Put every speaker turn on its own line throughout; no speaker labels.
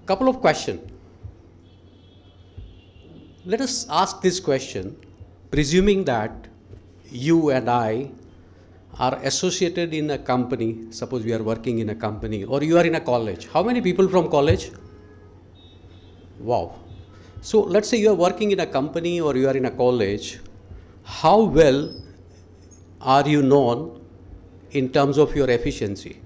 Couple of questions. Let us ask this question, presuming that you and I are associated in a company. Suppose we are working in a company, or you are in a college. How many people from college? Wow. So let's say you are working in a company or you are in a college. How well are you known in terms of your efficiency?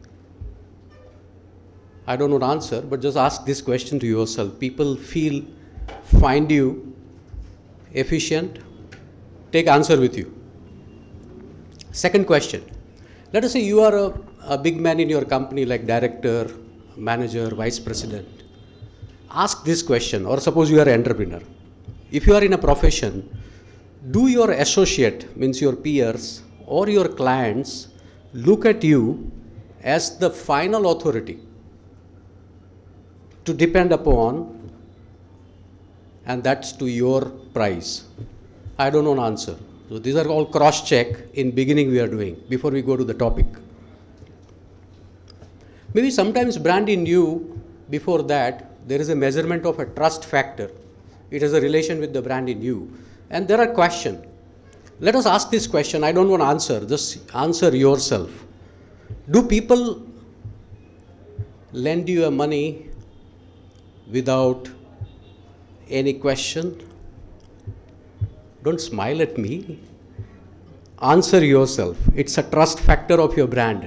I don't know the answer, but just ask this question to yourself. People find you efficient? Take answer with you. Second question. Let us say you are a big man in your company, like director, manager, vice president. Ask this question, or suppose you are an entrepreneur. If you are in a profession, do your associate, means your peers or your clients, look at you as the final authority to depend upon, and that's to your price? I don't know an answer. So these are all cross-check in beginning we are doing before we go to the topic. Maybe sometimes brand in you, before that, there is a measurement of a trust factor. It has a relation with the brand in you. And there are questions. Let us ask this question. I don't want to answer. Just answer yourself. Do people lend you a money without any question? Don't smile at me. Answer yourself. It's a trust factor of your brand.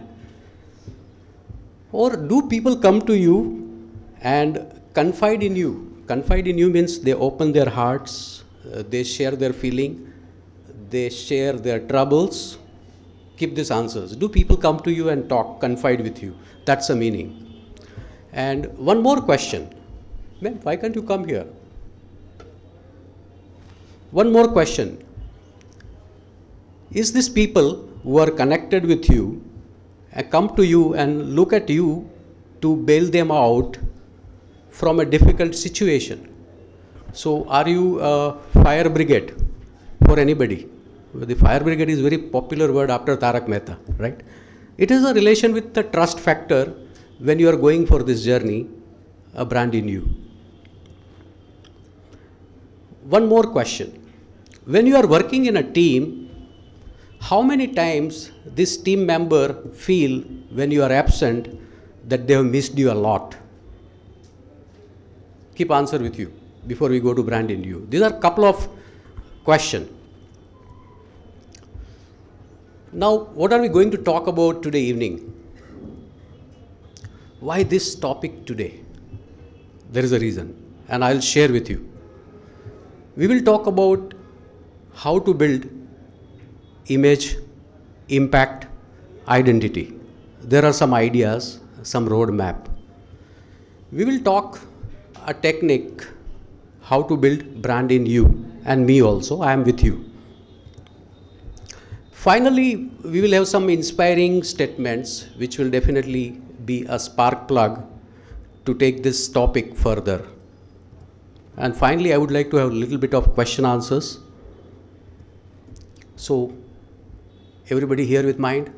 Or do people come to you and confide in you? Confide in you means they open their hearts, they share their feeling, they share their troubles. Keep these answers. Do people come to you and talk, confide with you? That's the meaning. And one more question. Ma'am, why can't you come here? One more question. Is this people who are connected with you come to you and look at you to bail them out from a difficult situation? So are you a fire brigade for anybody? The fire brigade is a very popular word after Tarak Mehta, right? It is a relation with the trust factor when you are going for this journey, a brand in you. One more question. When you are working in a team, how many times this team member feel when you are absent that they have missed you a lot? Keep answer with you before we go to brand in you. These are a couple of questions. Now, what are we going to talk about today evening? Why this topic today? There is a reason, and I'll share with you. We will talk about how to build image, impact, identity. There are some ideas, some roadmap. We will talk a technique, how to build brand in you, and me also, I am with you. Finally, we will have some inspiring statements which will definitely be a spark plug to take this topic further. And finally, I would like to have a little bit of question answers. So, everybody here with mind?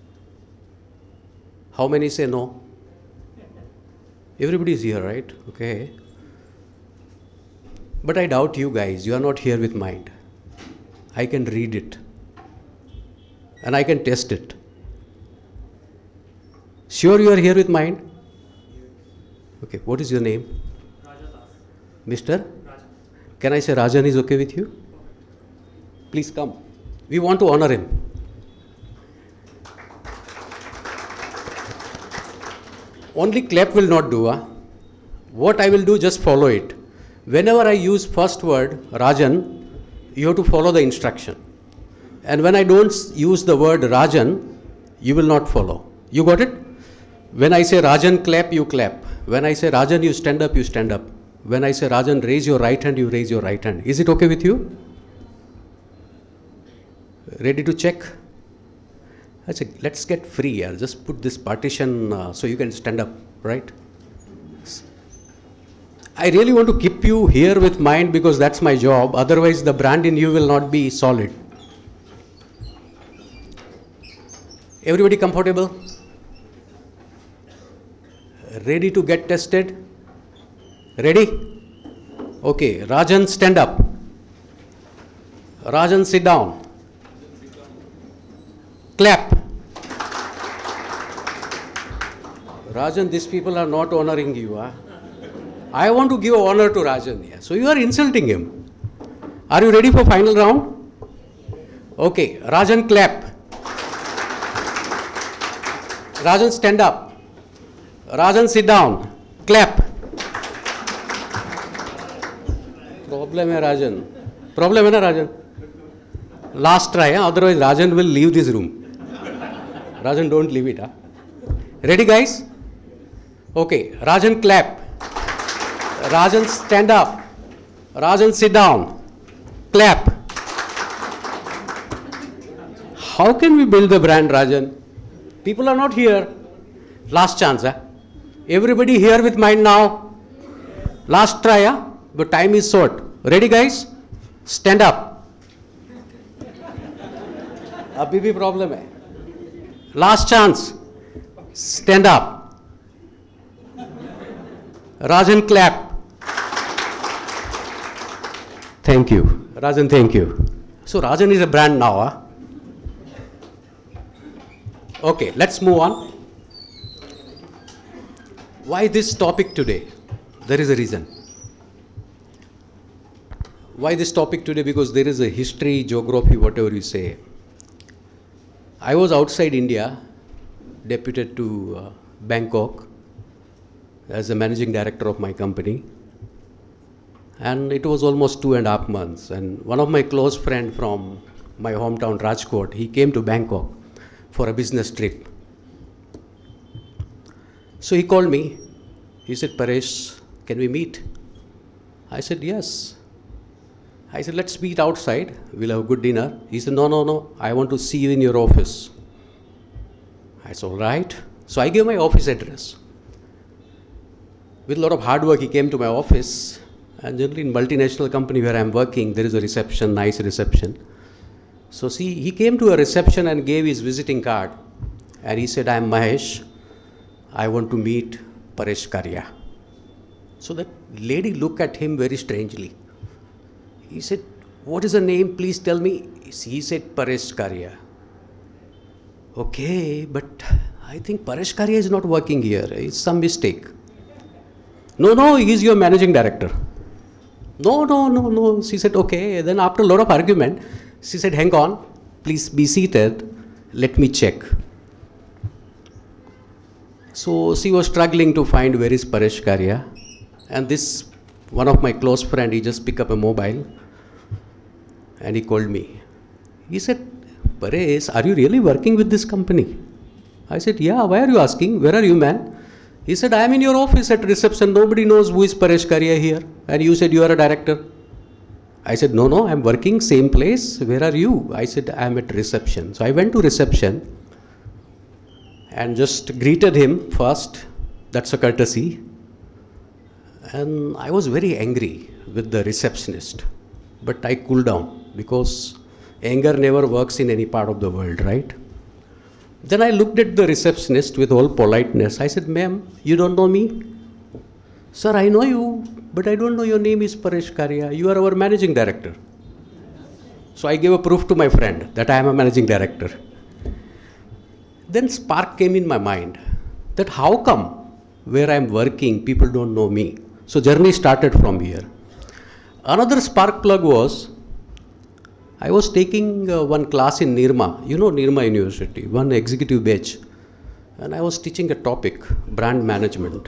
How many say no? Everybody is here, right? Okay. But I doubt you guys, you are not here with mind. I can read it. And I can test it. Sure you are here with mind? Okay, what is your name? Mr. Rajan. Can I say Rajan is okay with you? Please come. We want to honor him. Only clap will not do. What I will do, just follow it. Whenever I use first word, Rajan, you have to follow the instruction. And when I don't use the word Rajan, you will not follow. You got it? When I say Rajan clap, you clap. When I say Rajan, you stand up, you stand up. When I say Rajan, raise your right hand, you raise your right hand. Is it okay with you? Ready to check? Let's get free. I'll just put this partition so you can stand up, right? I really want to keep you here with mind because that's my job. Otherwise, the brand in you will not be solid. Everybody comfortable? Ready to get tested? Ready? Okay, Rajan, stand up. Rajan, sit down. Clap. Rajan, these people are not honoring you. Huh? I want to give honor to Rajan. Yeah. So you are insulting him. Are you ready for final round? Okay, Rajan, clap. Rajan, stand up. Rajan, sit down. Clap. Problem है Rajan. Problem है ना Rajan? Last try, huh? Otherwise Rajan will leave this room. Rajan, don't leave it. Huh? Ready, guys? Okay, Rajan, clap. Rajan, stand up. Rajan, sit down. Clap. How can we build the brand, Rajan? People are not here. Last chance. Huh? Everybody here with mind now. Last try, huh? But time is short. Ready, guys? Stand up. अभी भी problem है. Last chance. Stand up. Rajan, clap. Thank you. Rajan, thank you. So Rajan is a brand now. Huh? Okay, let's move on. Why this topic today? There is a reason. Why this topic today? Because there is a history, geography, whatever you say. I was outside India, deputed to Bangkok as the managing director of my company. And it was almost 2.5 months. And one of my close friends from my hometown, Rajkot, he came to Bangkok for a business trip. So he called me. He said, Paresh, can we meet? I said, yes. I said, let's meet outside. We'll have a good dinner. He said, no. I want to see you in your office. I said, all right. So I gave my office address. With a lot of hard work, he came to my office. And generally in multinational company where I'm working, there is a reception, nice reception. So see, he came to a reception and gave his visiting card. And he said, I'm Mahesh. I want to meet Paresh Karya. So that lady looked at him very strangely. He said, what is the name? Please tell me. He said, Paresh Karya. Okay, but I think Paresh Karya is not working here. It's some mistake. No, he is your managing director. No. She said, okay. Then after a lot of argument, she said, hang on, please be seated. Let me check. So she was struggling to find where is Paresh Karya. And this, one of my close friend, he just picked up a mobile and he called me. He said, Paresh, are you really working with this company? I said, yeah, why are you asking? Where are you, man? He said, I am in your office at reception. Nobody knows who is Paresh Karya here. And you said you are a director. I said, no, I am working same place. Where are you? I said, I am at reception. So I went to reception and just greeted him first. That's a courtesy. And I was very angry with the receptionist. But I cooled down because anger never works in any part of the world, right? Then I looked at the receptionist with all politeness. I said, ma'am, you don't know me? Sir, I know you, but I don't know your name is Paresh Karya. You are our managing director. So I gave a proof to my friend that I am a managing director. Then spark came in my mind that how come where I am working, people don't know me. So journey started from here. Another spark plug was, I was taking one class in Nirma, you know Nirma University, one executive batch. And I was teaching a topic, brand management.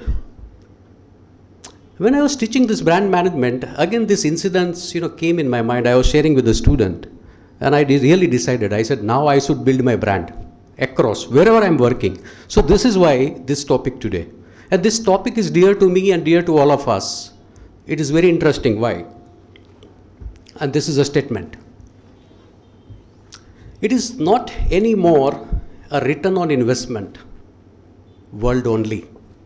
When I was teaching this brand management, again this incidents came in my mind. I was sharing with the student. And I really decided, I said, now I should build my brand across, wherever I'm working. So this is why this topic today. And this topic is dear to me and dear to all of us. It is very interesting. Why? And this is a statement. It is not anymore a return on investment world only.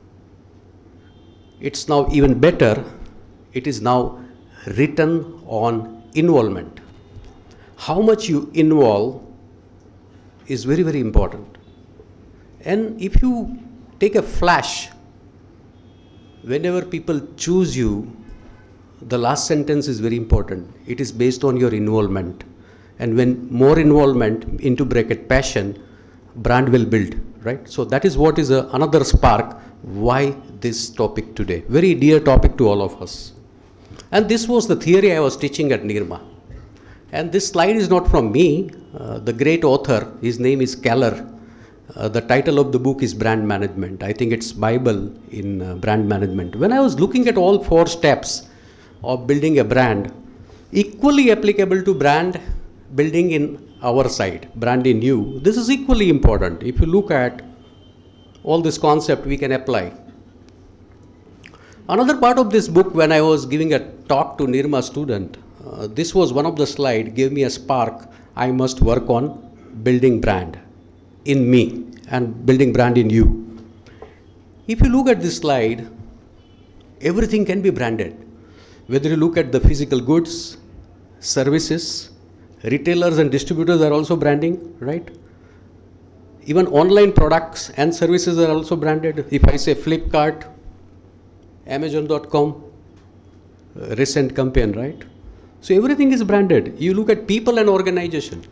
It's now even better. It is now return on involvement. How much you involve is very, very important. And if you take a flash whenever people choose you, the last sentence is very important. It is based on your involvement. And when more involvement, into bracket passion, brand will build, right? So that is what is another spark why this topic today. Very dear topic to all of us. And this was the theory I was teaching at Nirma. And this slide is not from me. The great author, his name is Keller. The title of the book is Brand Management. I think it's Bible in brand management. When I was looking at all 4 steps of building a brand, equally applicable to brand building in our side, brand in you, this is equally important. If you look at all this concept, we can apply. Another part of this book, when I was giving a talk to Nirma student, this was one of the slides, gave me a spark. I must work on building brand in me and building brand in you. If you look at this slide, everything can be branded. Whether you look at the physical goods, services, retailers and distributors are also branding, right? Even online products and services are also branded. If I say Flipkart, Amazon.com, recent campaign, right? So everything is branded. You look at people and organization.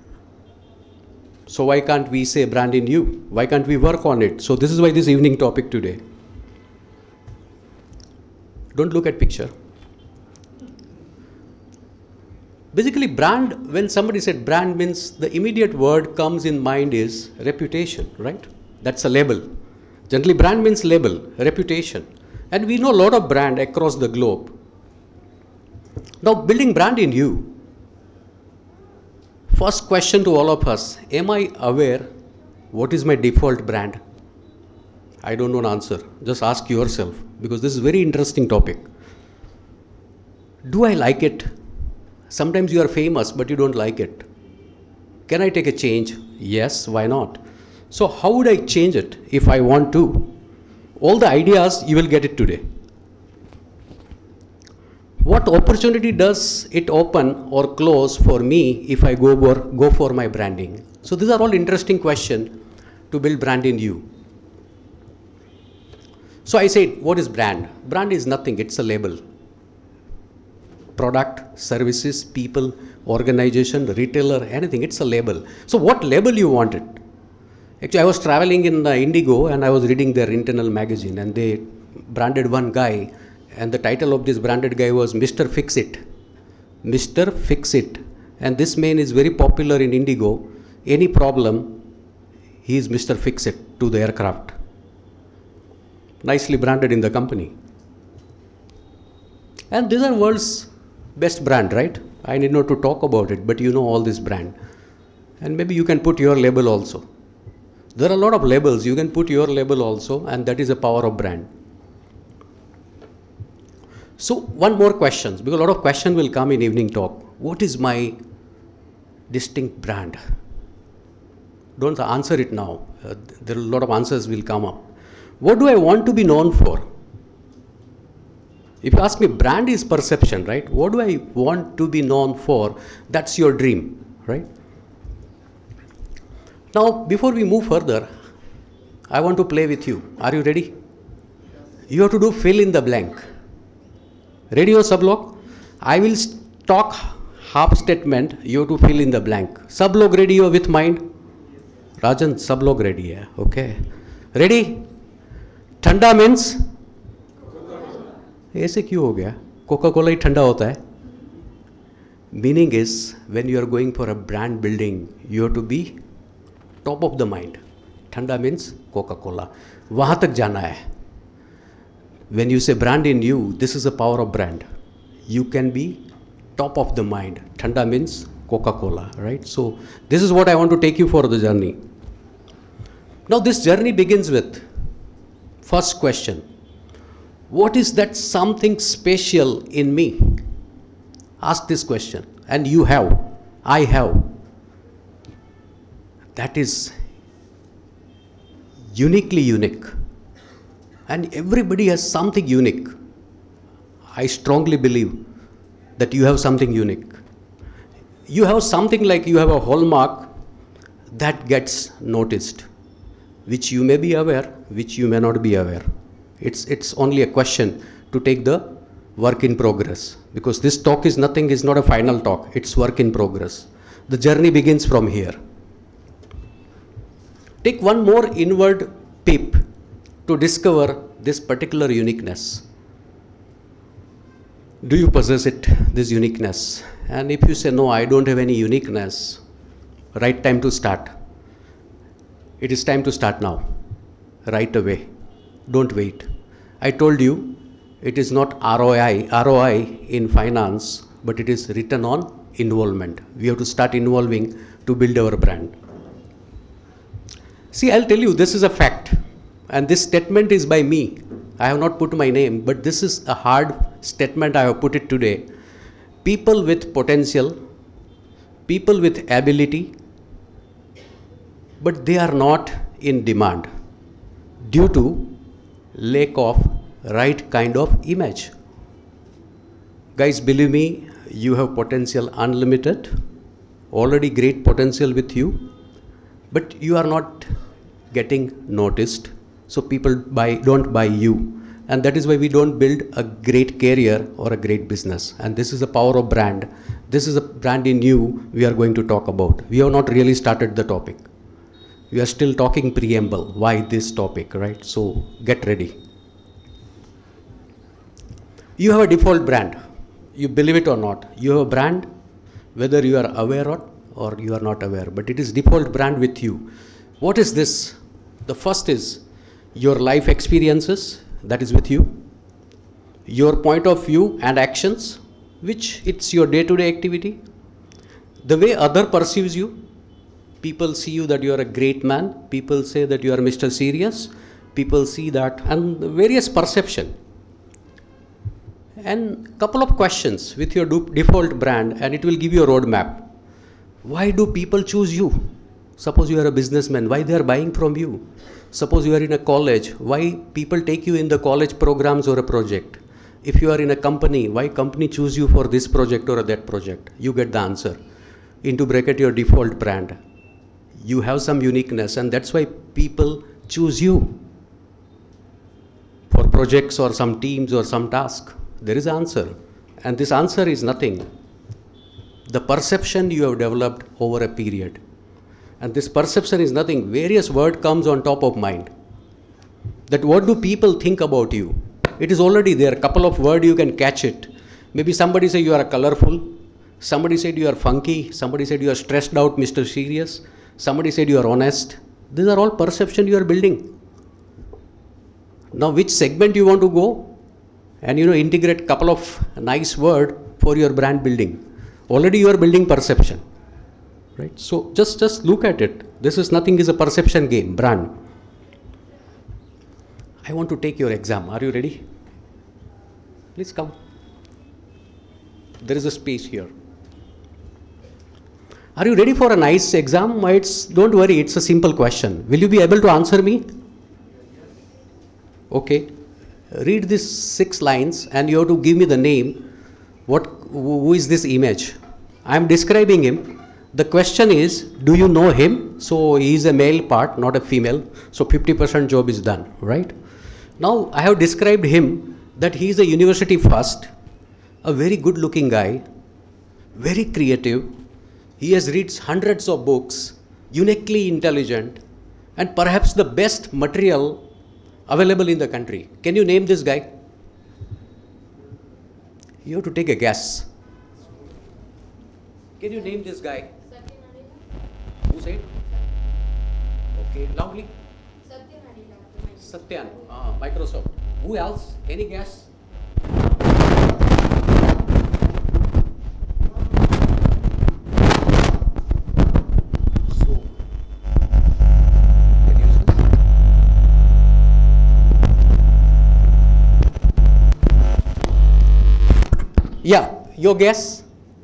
So why can't we say brand in you? Why can't we work on it? So this is why this evening topic today. Don't look at picture. Basically brand, when somebody said brand means, the immediate word comes in mind is reputation, right? That's a label. Generally brand means label, reputation. And we know a lot of brand across the globe. Now building brand in you. First question to all of us, am I aware what is my default brand? I don't know an answer. Just ask yourself, because this is a very interesting topic. Do I like it? Sometimes you are famous, but you don't like it. Can I take a change? Yes, why not? So how would I change it if I want to? All the ideas, you will get it today. What opportunity does it open or close for me if I go for my branding? So these are all interesting questions to build brand in you. So I said, what is brand? Brand is nothing, it's a label. Product, services, people, organization, retailer, anything, it's a label. So what label you want it? Actually, I was traveling in Indigo and I was reading their internal magazine, and they branded one guy, and the title of this branded guy was Mr. Fix-It. Mr. Fix-It. And this man is very popular in Indigo. Any problem, he is Mr. Fix-It to the aircraft. Nicely branded in the company. And these are world's best brand, right? I need not to talk about it, but you know all this brand. And maybe you can put your label also. There are a lot of labels. You can put your label also, and that is the power of brand. So one more question, because a lot of questions will come in evening talk. What is my distinct brand? Don't answer it now. There are a lot of answers will come up. What do I want to be known for? If you ask me, brand is perception, right? What do I want to be known for? That's your dream, right? Now, before we move further, I want to play with you. Are you ready? You have to do fill in the blank. Ready or sublog? I will talk half statement. You have to fill in the blank. Sublog ready or with mind? Rajan, sublog ready, yeah. Okay. Ready? Thanda means? ऐसे क्यों हो गया? Coca-Cola ही ठंडा होता है. Meaning is, when you are going for a brand building, you have to be top of the mind. Thanda means Coca-Cola. वहाँ तक जाना है. When you say brand in you, this is the power of brand. You can be top of the mind. Thanda means Coca-Cola, right? So this is what I want to take you for the journey. Now this journey begins with first question. What is that something special in me? Ask this question. And you have. I have. That is uniquely unique. And everybody has something unique. I strongly believe that you have something unique. You have something like you have a hallmark that gets noticed, which you may be aware, which you may not be aware. It's only a question to take the work in progress, because this talk is nothing, is not a final talk, it's work in progress. The journey begins from here. Take one more inward peep to discover this particular uniqueness. Do you possess it, this uniqueness? And if you say, no, I don't have any uniqueness, right time to start. It is time to start now, right away. Don't wait. I told you, it is not ROI in finance, but it is return on involvement. We have to start involving to build our brand. See, I'll tell you, this is a fact. And this statement is by me. I have not put my name, but this is a hard statement. I have put it today. People with potential, people with ability, but they are not in demand due to lack of right kind of image. Guys, believe me, you have potential unlimited, already great potential with you, but you are not getting noticed. So people don't buy you. And that is why we don't build a great career or a great business. And this is the power of brand. This is a brand in you we are going to talk about. We have not really started the topic. We are still talking preamble. Why this topic, right? So get ready. You have a default brand. You believe it or not. You have a brand, whether you are aware or you are not aware, but it is default brand with you. What is this? The first is your life experiences, that is with you. Your point of view and actions, which it's your day-to-day activity. The way other perceives you. People see you that you are a great man. People say that you are Mr. Serious. People see that, and various perception. And couple of questions with your default brand, and it will give you a roadmap. Why do people choose you? Suppose you are a businessman, why they are buying from you? Suppose you are in a college, why people take you in the college programs or a project? If you are in a company, why company choose you for this project or that project? You get the answer. Into bracket your default brand. You have some uniqueness, and that's why people choose you for projects or some teams or some task. There is an answer, and this answer is nothing. The perception you have developed over a period. And this perception is nothing. Various word comes on top of mind. That what do people think about you? It is already there. A couple of words you can catch it. Maybe somebody say you are colorful. Somebody said you are funky. Somebody said you are stressed out, Mr. Serious. Somebody said you are honest. These are all perception you are building. Now which segment you want to go? And integrate couple of nice word for your brand building. Already you are building perception. Right? So just look at it. This is nothing, is a perception game, brand. I want to take your exam. Are you ready? Please come. There is a space here. Are you ready for a nice exam? Don't worry, it's a simple question. Will you be able to answer me? Okay. Read these 6 lines and you have to give me the name. Who is this image? I am describing him. The question is, do you know him? So he is a male part, not a female. So 50% job is done, right? Now I have described him that he is a university first, a very good looking guy, very creative. He has read hundreds of books, uniquely intelligent, and perhaps the best material available in the country. Can you name this guy? You have to take a guess. Can you name this guy? Who said? Okay, loudly. Satyan, Microsoft. Who else? Any guess? So, can you use this? Yeah, your guess?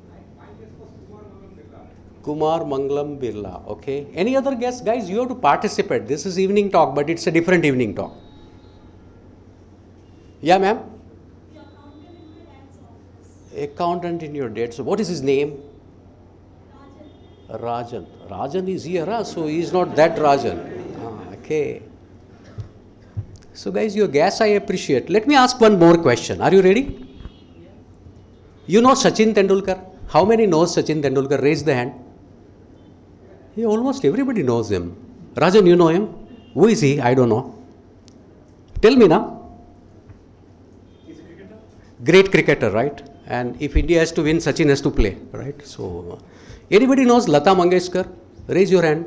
Kumar Mangalam Birla. Okay. Any other guess? Guys, you have to participate. This is evening talk, but it's a different evening talk. Yeah, ma'am? Accountant in your dad's. So what is his name? Rajan. Rajan is here, huh? So he is not that Rajan. Okay. So guys, your gas I appreciate. Let me ask one more question. Are you ready? You know Sachin Tendulkar? How many knows Sachin Tendulkar? Raise the hand. Yeah, almost everybody knows him. Rajan, you know him? Who is he? I don't know. Tell me now.
He's a cricketer.
Great cricketer, right? And if India has to win, Sachin has to play, right? So, anybody knows Lata Mangeshkar? Raise your hand.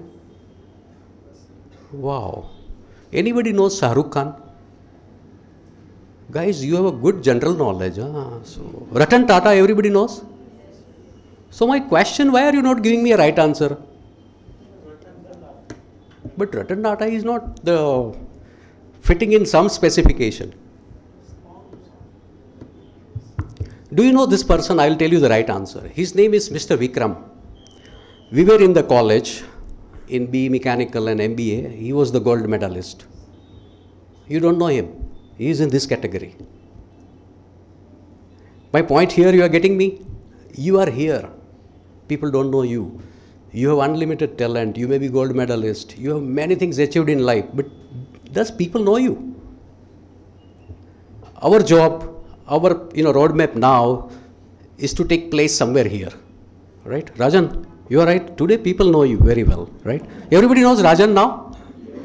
Wow. Anybody knows Shah Rukh Khan? Guys, you have a good general knowledge. Huh? So, Ratan Tata, everybody knows? So, my question, why are you not giving me a right answer? But Ratan Tata is not fitting in some specification. Do you know this person? I will tell you the right answer. His name is Mr. Vikram. We were in the college in BE Mechanical and MBA. He was the gold medalist. You don't know him. He is in this category. My point here, you are getting me? You are here. People don't know you. You have unlimited talent. You may be gold medalist. You have many things achieved in life. But does people know you? Our job, our roadmap now is to take place somewhere here. Right? Rajan, you are right. Today people know you very well. Right? Everybody knows Rajan now?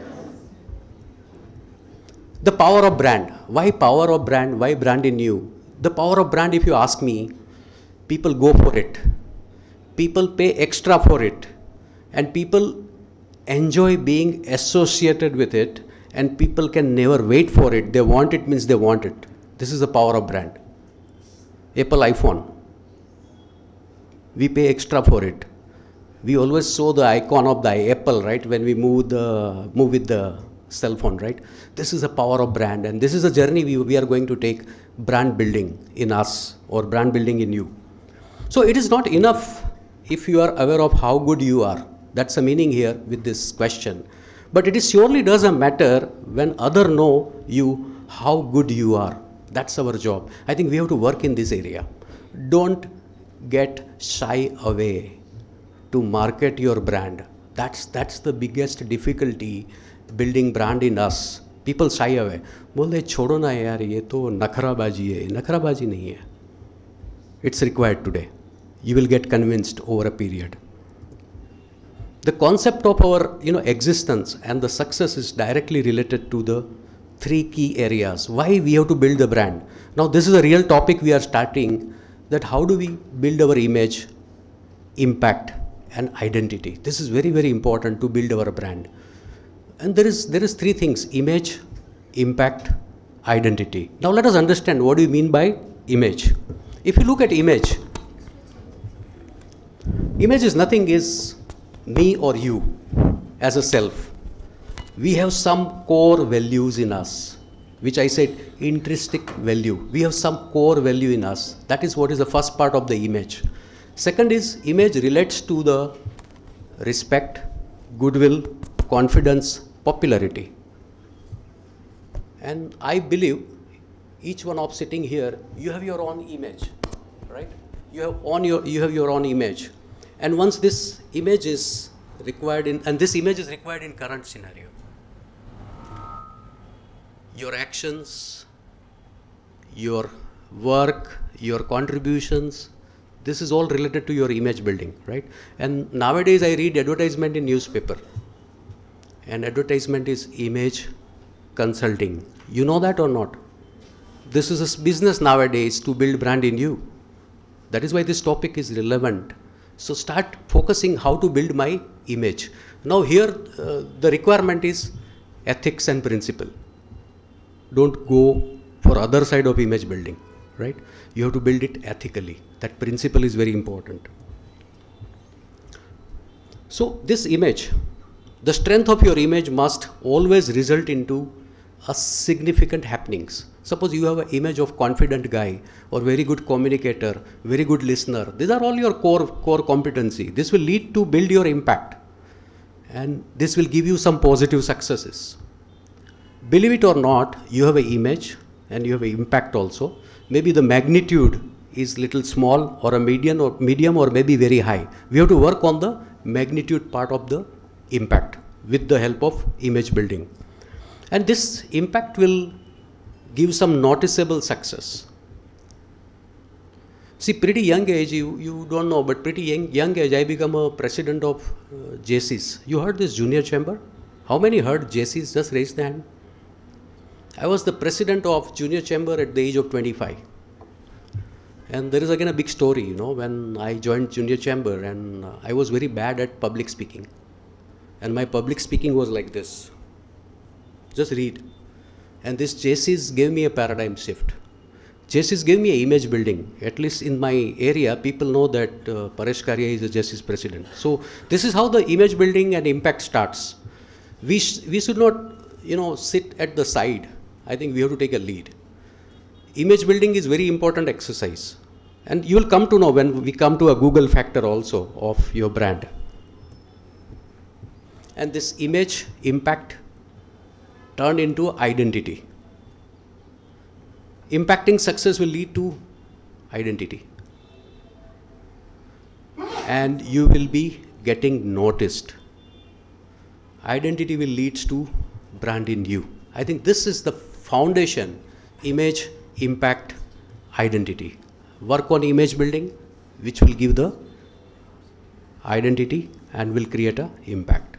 The power of brand. Why power of brand? Why brand in you? The power of brand, if you ask me, people go for it. People pay extra for it. And people enjoy being associated with it. And people can never wait for it. They want it means they want it. This is the power of brand. Apple iPhone. We pay extra for it. We always saw the icon of the Apple, right? When we move with the cell phone, right? This is the power of brand, and this is a journey we are going to take, brand building in us or brand building in you. So it is not enough if you are aware of how good you are. That's the meaning here with this question. But it is surely doesn't matter when others know you how good you are. That's our job. I think we have to work in this area. Don't get shy away to market your brand. That's the biggest difficulty building brand in us. People shy away. बोले छोड़ो ना यार ये तो नखराबाजी है. नखराबाजी नहीं है. It's required today. You will get convinced over a period. The concept of our existence and the success is directly related to the three key areas. Why we have to build the brand. Now this is a real topic we are starting, that how do we build our image, impact and identity. This is very, very important to build our brand. And there is three things: image, impact, identity. Now let us understand what do you mean by image. If you look at image is nothing is me or you as a self. We have some core values in us, which I said intrinsic value. We have some core value in us. That is what is the first part of the image. Second is image relates to the respect, goodwill, confidence, popularity. And I believe each one of sitting here, you have your own image, right? You have your own image. And once this image is required and this image is required in current scenario. Your actions, your work, your contributions, this is all related to your image building, right? And nowadays I read advertisement in newspaper. And advertisement is image consulting. You know that or not? This is a business nowadays to build brand in you. That is why this topic is relevant. So start focusing how to build my image. Now here the requirement is ethics and principle. Don't go for other side of image building, right? You have to build it ethically. That principle is very important. So this image, the strength of your image must always result into a significant happenings. Suppose you have an image of confident guy or very good communicator, very good listener. These are all your core competency. This will lead to build your impact. And this will give you some positive successes. Believe it or not, you have an image and you have an impact also. Maybe the magnitude is little small or a medium or maybe very high. We have to work on the magnitude part of the impact with the help of image building. And this impact will give some noticeable success. See, pretty young age, you don't know, but pretty young age, I become a president of JCs. You heard this junior chamber? How many heard JCs? Just raise the hand. I was the president of junior chamber at the age of 25. And there is again a big story, you know, when I joined junior chamber, and I was very bad at public speaking. And my public speaking was like this. Just read. And this JCs gave me a paradigm shift. JCs gave me an image building. At least in my area, people know that Paresh Karia is a JCs president. So this is how the image building and impact starts. We should not, you know, sit at the side. I think we have to take a lead. Image building is very important exercise. And you will come to know when we come to a Google factor also of your brand. And this image impact turned into identity. Impacting success will lead to identity. And you will be getting noticed. Identity will lead to brand in you. I think this is the foundation: image, impact, identity. Work on image building, which will give the identity and will create an impact.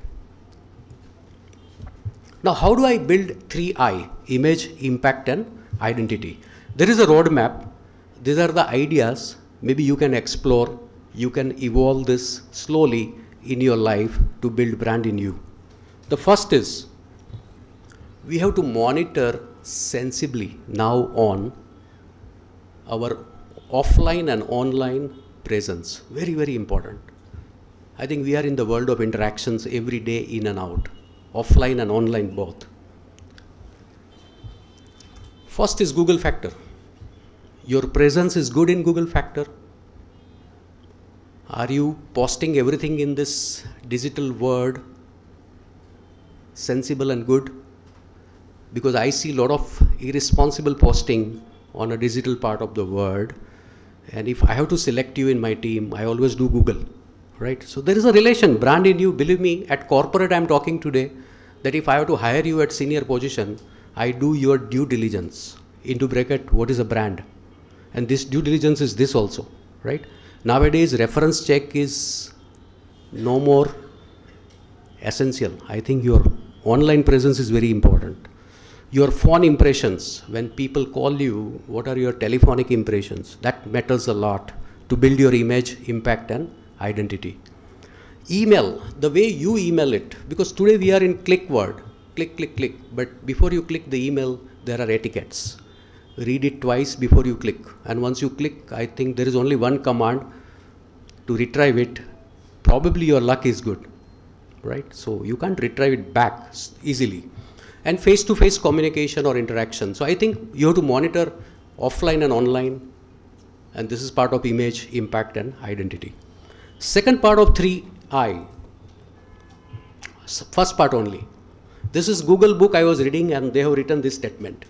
Now, how do I build 3I? Image, impact, and identity. There is a roadmap. These are the ideas. Maybe you can explore. You can evolve this slowly in your life to build brand in you. The first is, we have to monitor sensibly now on our offline and online presence. Very, very important. I think we are in the world of interactions every day, in and out, offline and online both. First is Google factor. Your presence is good in Google factor. Are you posting everything in this digital world sensible and good? Because I see a lot of irresponsible posting on a digital part of the world. And if I have to select you in my team, I always do Google, right? So there is a relation, brand in you. Believe me, at corporate I'm talking today, that if I have to hire you at senior position, I do your due diligence. Into bracket, what is a brand? And this due diligence is this also, right? Nowadays, reference check is no more essential. I think your online presence is very important. Your phone impressions, when people call you, what are your telephonic impressions? That matters a lot to build your image, impact, and identity. Email, the way you email it, because today we are in click word, click, click, click. But before you click the email, there are etiquettes. Read it twice before you click. And once you click, I think there is only one command to retrieve it. Probably your luck is good, right? So you can't retrieve it back easily. And face-to-face communication or interaction. So I think you have to monitor offline and online. And this is part of image, impact, and identity. Second part of 3I. First part only. This is Google book I was reading, and they have written this statement.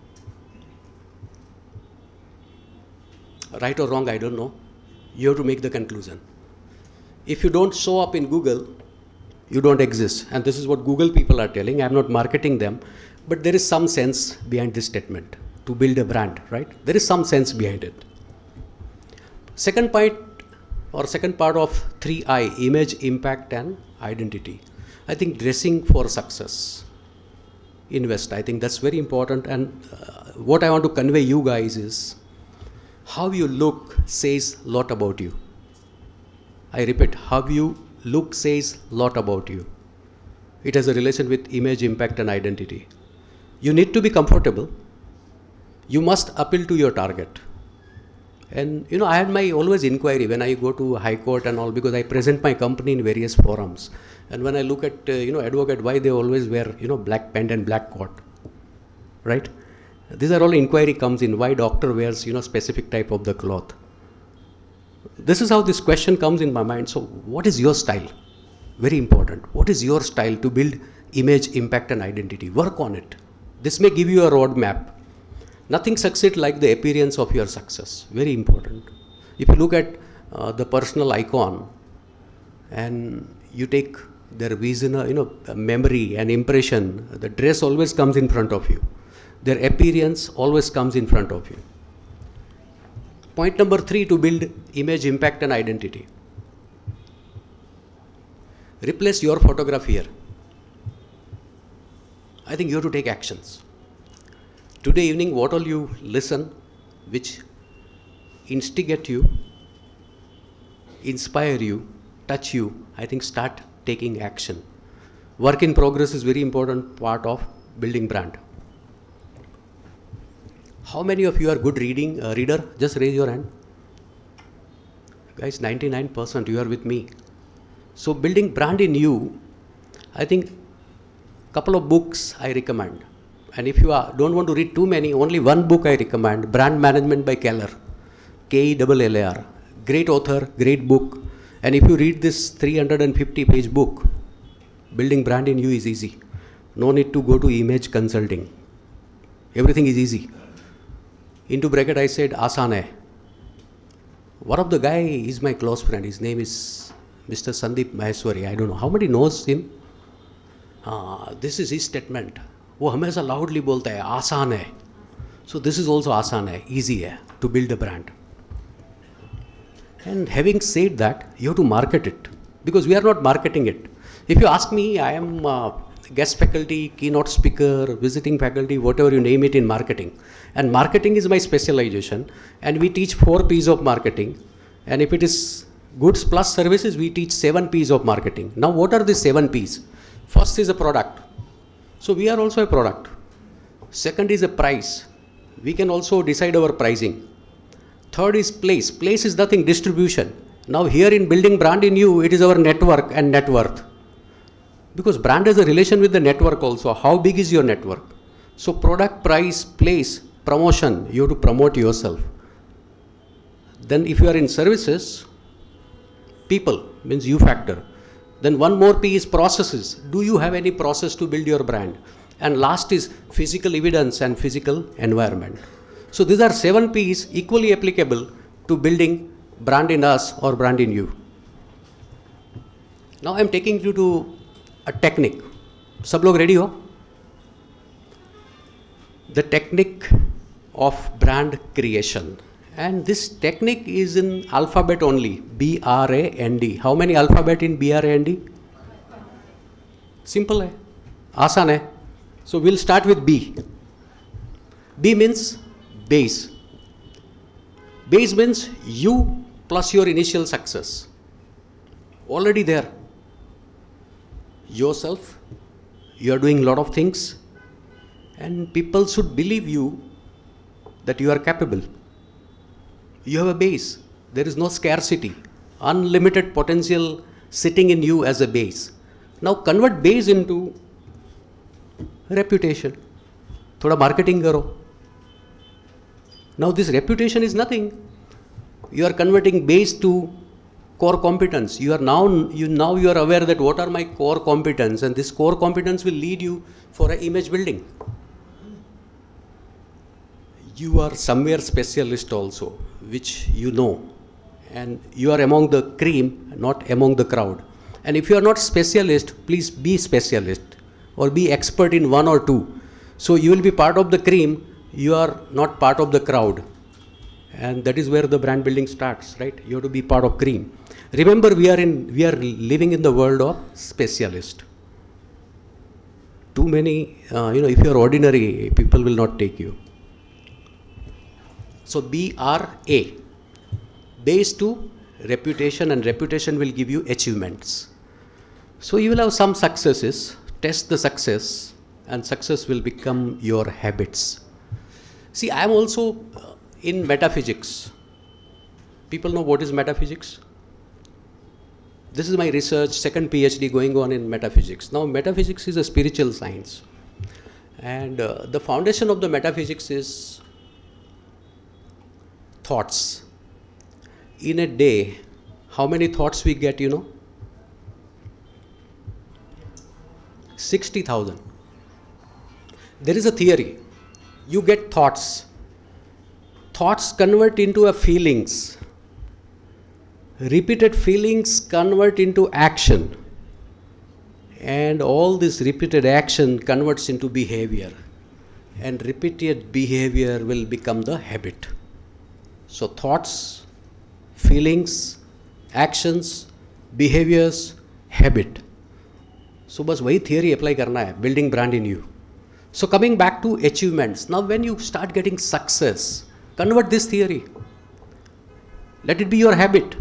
Right or wrong, I don't know. You have to make the conclusion. If you don't show up in Google, you don't exist. And this is what Google people are telling. I'm not marketing them, but there is some sense behind this statement to build a brand, right? There is some sense behind it. Second point or second part of 3I, image, impact, and identity. I think dressing for success. Invest. I think that's very important. And what I want to convey you guys is how you look says a lot about you. I repeat, how you look says a lot about you. It has a relation with image, impact, and identity. You need to be comfortable. You must appeal to your target. And you know, I had my always inquiry when I go to High Court and all, because I present my company in various forums. And when I look at, advocate, why they always wear, black pant and black coat, right? These are all inquiry comes in, why doctor wears, specific type of the cloth. This is how this question comes in my mind. So what is your style? Very important. What is your style to build image, impact, and identity? Work on it. This may give you a roadmap. Nothing succeeds like the appearance of your success. Very important. If you look at the personal icon and you take their vision, memory and impression. The dress always comes in front of you. Their appearance always comes in front of you. Point number 3, to build image, impact and identity. Replace your photograph here. I think you have to take actions. Today evening, what all you listen, which instigate you, inspire you, touch you, I think start taking action. Work in progress is very important part of building brand. How many of you are good reader? Just raise your hand. Guys, 99%, you are with me. So building brand in you, I think couple of books I recommend. And if you don't want to read too many, only one book I recommend, Brand Management by Keller, Kellar. Great author, great book. And if you read this 350-page book, building brand in you is easy. No need to go to image consulting. Everything is easy. Into bracket I said, Aasan hai. One of the guy is my close friend. His name is Mr. Sandeep Maheshwari. I don't know. How many knows him? This is his statement. वो हमेशा loudly बोलता है, आसान है. So this is also आसान है, easy है to build a brand. And having said that, you have to market it, because we are not marketing it. If you ask me, I am guest faculty, keynote speaker, visiting faculty, whatever you name it in marketing. And marketing is my specialization. And we teach 4 P's of marketing. And if it is goods plus services, we teach 7 P's of marketing. Now, what are the 7 P's? First is a product. So we are also a product. Second is a price. We can also decide our pricing. Third is place. Place is nothing, distribution. Now here in building brand in you, it is our network and net worth. Because brand has a relation with the network also. How big is your network? So product, price, place, promotion, you have to promote yourself. Then if you are in services, people means you factor. Then one more P is processes. Do you have any process to build your brand? And last is physical evidence and physical environment. So these are 7 P's equally applicable to building brand in us or brand in you. Now I am taking you to a technique. सब लोग ready हो? The technique of brand creation. And this technique is in alphabet only, B-R-A-N-D. How many alphabet in B-R-A-N-D? Simple hai, आसान है. So we'll start with B. B means base. Base means you plus your initial success. Already there. Yourself, you are doing a lot of things, and people should believe you that you are capable. You have a base. There is no scarcity. Unlimited potential sitting in you as a base. Now convert base into reputation. Thoda marketing karo. Now this reputation is nothing. You are converting base to core competence. You are now you are aware that what are my core competence, and this core competence will lead you for an image building. You are somewhere specialist also, which you know, and you are among the cream, not among the crowd. And if you are not specialist, please be specialist or be expert in 1 or 2. So you will be part of the cream, you are not part of the crowd. And that is where the brand building starts, right? You have to be part of cream. Remember, we are living in the world of specialist. Too many, if you are ordinary, people will not take you. So B-R-A, base to reputation, and reputation will give you achievements. So you will have some successes, test the success, and success will become your habits. See, I am also in metaphysics. People know what is metaphysics? This is my research, second PhD going on in metaphysics. Now metaphysics is a spiritual science. And the foundation of the metaphysics is thoughts. In a day, how many thoughts we get, 60,000. There is a theory. You get thoughts. Thoughts convert into a feelings. Repeated feelings convert into action. And all this repeated action converts into behavior. And repeated behavior will become the habit. So thoughts, feelings, actions, behaviors, habit. So बस वही theory apply करना है, building brand in you. So coming back to achievements, now when you start getting success, convert this theory. Let it be your habit.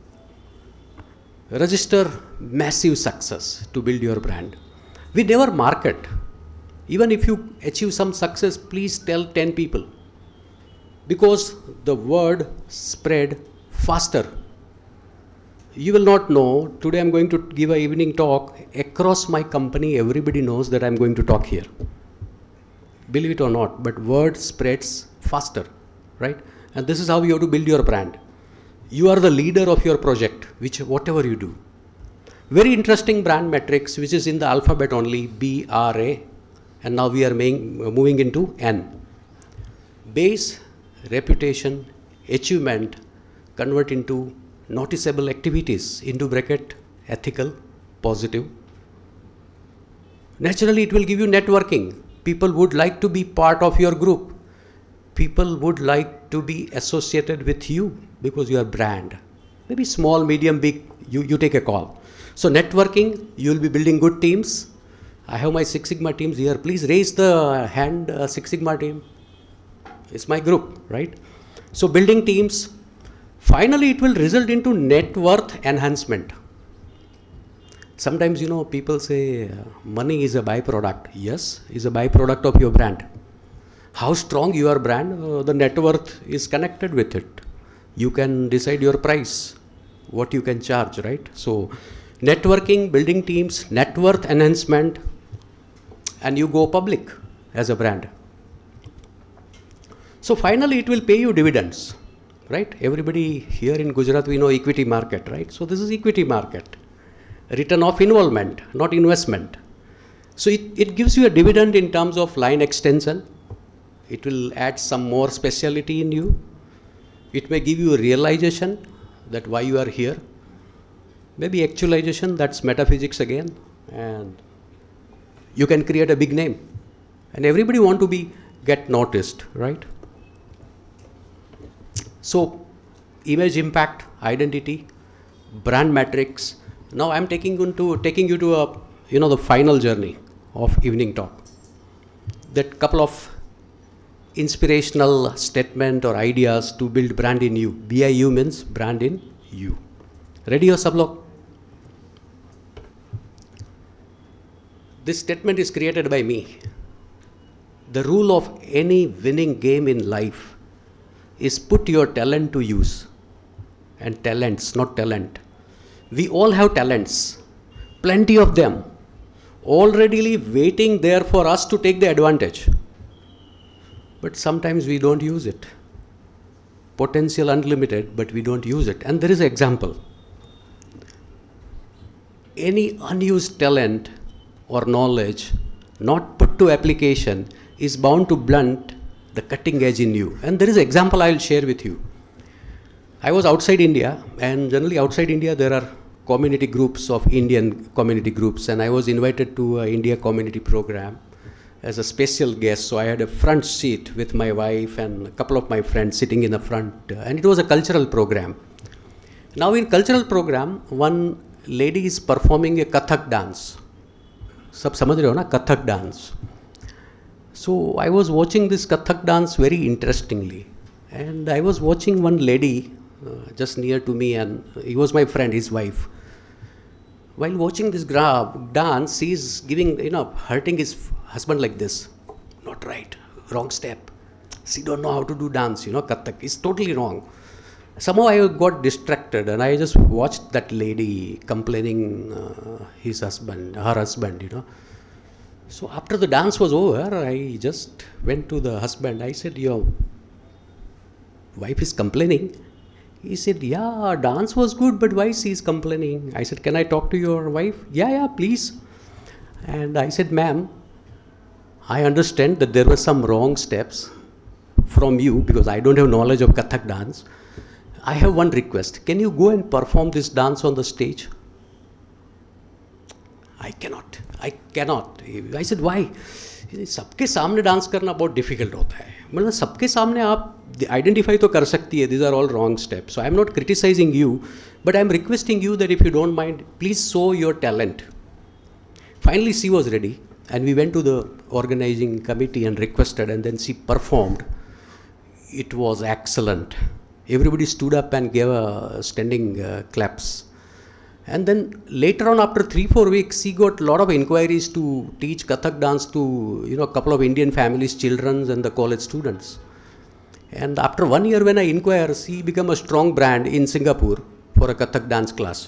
Register massive success to build your brand. We never market. Even if you achieve some success, please tell 10 people. Because the word spread faster. You will not know, today I'm going to give an evening talk, across my company everybody knows that I'm going to talk here. Believe it or not, but word spreads faster, right? And this is how you have to build your brand. You are the leader of your project, whatever you do. Very interesting brand metrics, which is in the alphabet only, B, R, A, and now we are moving into N. Base, reputation, achievement, convert into noticeable activities, into bracket, ethical, positive. Naturally, it will give you networking. People would like to be part of your group. People would like to be associated with you because you are brand. Maybe small, medium, big, you take a call. So networking, you will be building good teams. I have my Six Sigma teams here. Please raise the hand, Six Sigma team. It's my group, right? So building teams. Finally, it will result into net worth enhancement. Sometimes, people say money is a byproduct. Yes, is a byproduct of your brand. How strong your brand, the net worth is connected with it. You can decide your price, what you can charge, right? So, networking, building teams, net worth enhancement, and you go public as a brand. So, finally, it will pay you dividends, right? Everybody here in Gujarat, we know equity market, right? So, this is equity market. Return of involvement, not investment. So it gives you a dividend in terms of line extension. It will add some more speciality in you. It may give you a realization that why you are here. Maybe actualization, that's metaphysics again. And you can create a big name. And everybody want to get noticed, right? So image impact, identity, brand metrics. Now I'm taking you to the final journey of evening talk. That couple of inspirational statement or ideas to build brand in you. BIU means brand in you. Ready ho sab log? This statement is created by me. The rule of any winning game in life is put your talent to use. And talents, not talent. We all have talents, plenty of them, already waiting there for us to take the advantage. But sometimes we don't use it. Potential unlimited, but we don't use it. And there is an example. Any unused talent or knowledge not put to application is bound to blunt the cutting edge in you. And there is an example I will share with you. I was outside India, and generally outside India there are community groups of Indian community groups, and I was invited to an India community program as a special guest. So I had a front seat with my wife and a couple of my friends sitting in the front, and it was a cultural program. Now in cultural program, one lady is performing a Kathak dance. Sab samajh rahe ho na, Kathak dance. So I was watching this Kathak dance very interestingly, and I was watching one lady just near to me, and he was my friend, his wife. While watching this dance, he is giving, hurting his husband like this. Not right, wrong step. She don't know how to do dance, Kathak. It's totally wrong. Somehow I got distracted, and I just watched that lady complaining her husband. So after the dance was over, I just went to the husband. I said, your wife is complaining. He said, yeah, dance was good, but why she is complaining? I said, can I talk to your wife? Yeah, please. And I said, ma'am, I understand that there were some wrong steps from you because I don't have knowledge of Kathak dance. I have one request. Can you go and perform this dance on the stage? I cannot. I said, why? सबके सामने dance करना बहुत difficult होता है. मतलब सबके सामने आप आइडेंटिफाई तो कर सकती है, these are all wrong steps. So I am not criticizing you, but I am requesting you that if you don't mind, please show your talent. Finally, she was ready, and we went to the organizing committee and requested, and then she performed. It was excellent. Everybody stood up and gave a standing claps. And then later on, after 3-4 weeks, she got a lot of inquiries to teach Kathak dance to, you know, a couple of Indian families, children and the college students. And after 1 year when I inquired, she became a strong brand in Singapore for a Kathak dance class.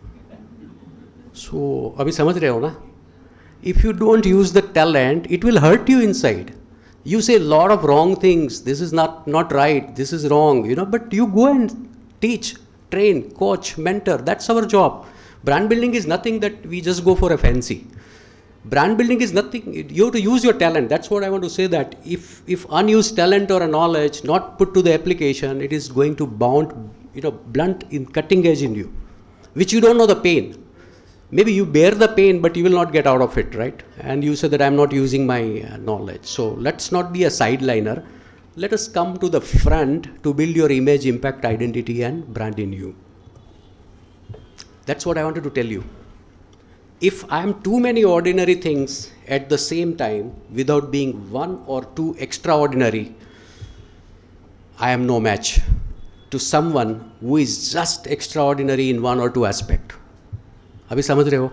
So, abhi samajh rahe ho na? If you don't use the talent, it will hurt you inside. You say a lot of wrong things. This is not right. This is wrong, you know, but you go and teach, train, coach, mentor. That's our job. Brand building is nothing that we just go for a fancy. Brand building is nothing. You have to use your talent. That's what I want to say, that if unused talent or a knowledge not put to the application, it is going to blunt in cutting edge in you, which you don't know the pain. Maybe you bear the pain, but you will not get out of it, right? And you say that I'm not using my knowledge. So let's not be a sideliner. Let us come to the front to build your image, impact, identity, and brand in you. That's what I wanted to tell you. If I am too many ordinary things at the same time without being one or two extraordinary, I am no match to someone who is just extraordinary in one or two aspects. अभी समझ रहे हो?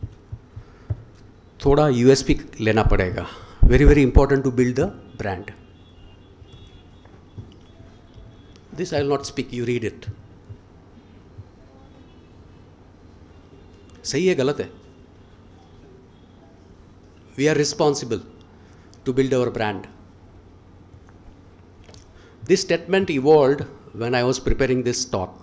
थोड़ा USP लेना पड़ेगा. Very, very important to build the brand. This I will not speak, you read it. सही है, गलत है? We are responsible to build our brand. This statement evolved when I was preparing this talk.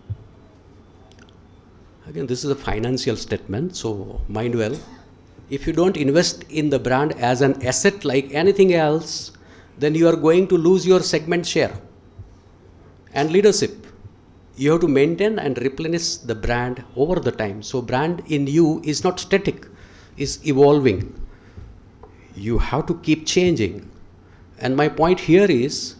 Again, this is a financial statement, so mind well. If you don't invest in the brand as an asset like anything else, then you are going to lose your segment share and leadership. You have to maintain and replenish the brand over the time. So brand in you is not static, is evolving. You have to keep changing. And my point here is,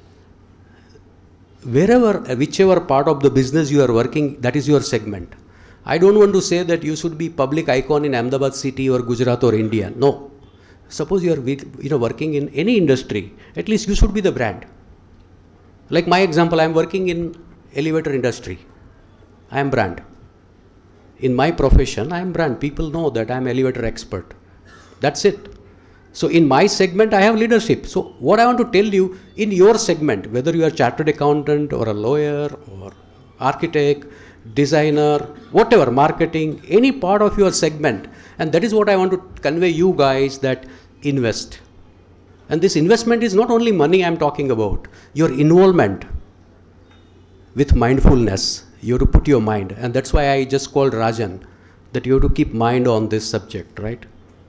whichever part of the business you are working, that is your segment. I don't want to say that you should be public icon in Ahmedabad city or Gujarat or India. No. Suppose you are working in any industry, at least you should be the brand. Like my example, I am working in elevator industry. I am brand. In my profession, I am brand. People know that I am elevator expert. That's it. So in my segment, I have leadership. So what I want to tell you, in your segment, whether you are chartered accountant or a lawyer or architect, designer, whatever, marketing, any part of your segment, and that is what I want to convey you guys, that invest. And this investment is not only money I am talking about, your involvement with mindfulness. You have to put your mind, and that's why I just called Rajan, that you have to keep mind on this subject, right?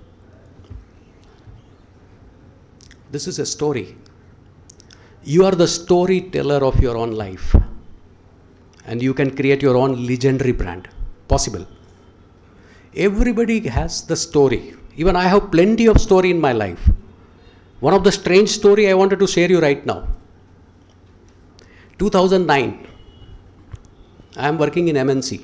This is a story. You are the storyteller of your own life. And you can create your own legendary brand. Possible. Everybody has the story. Even I have plenty of story in my life. One of the strange story I wanted to share you right now. 2009. I am working in MNC.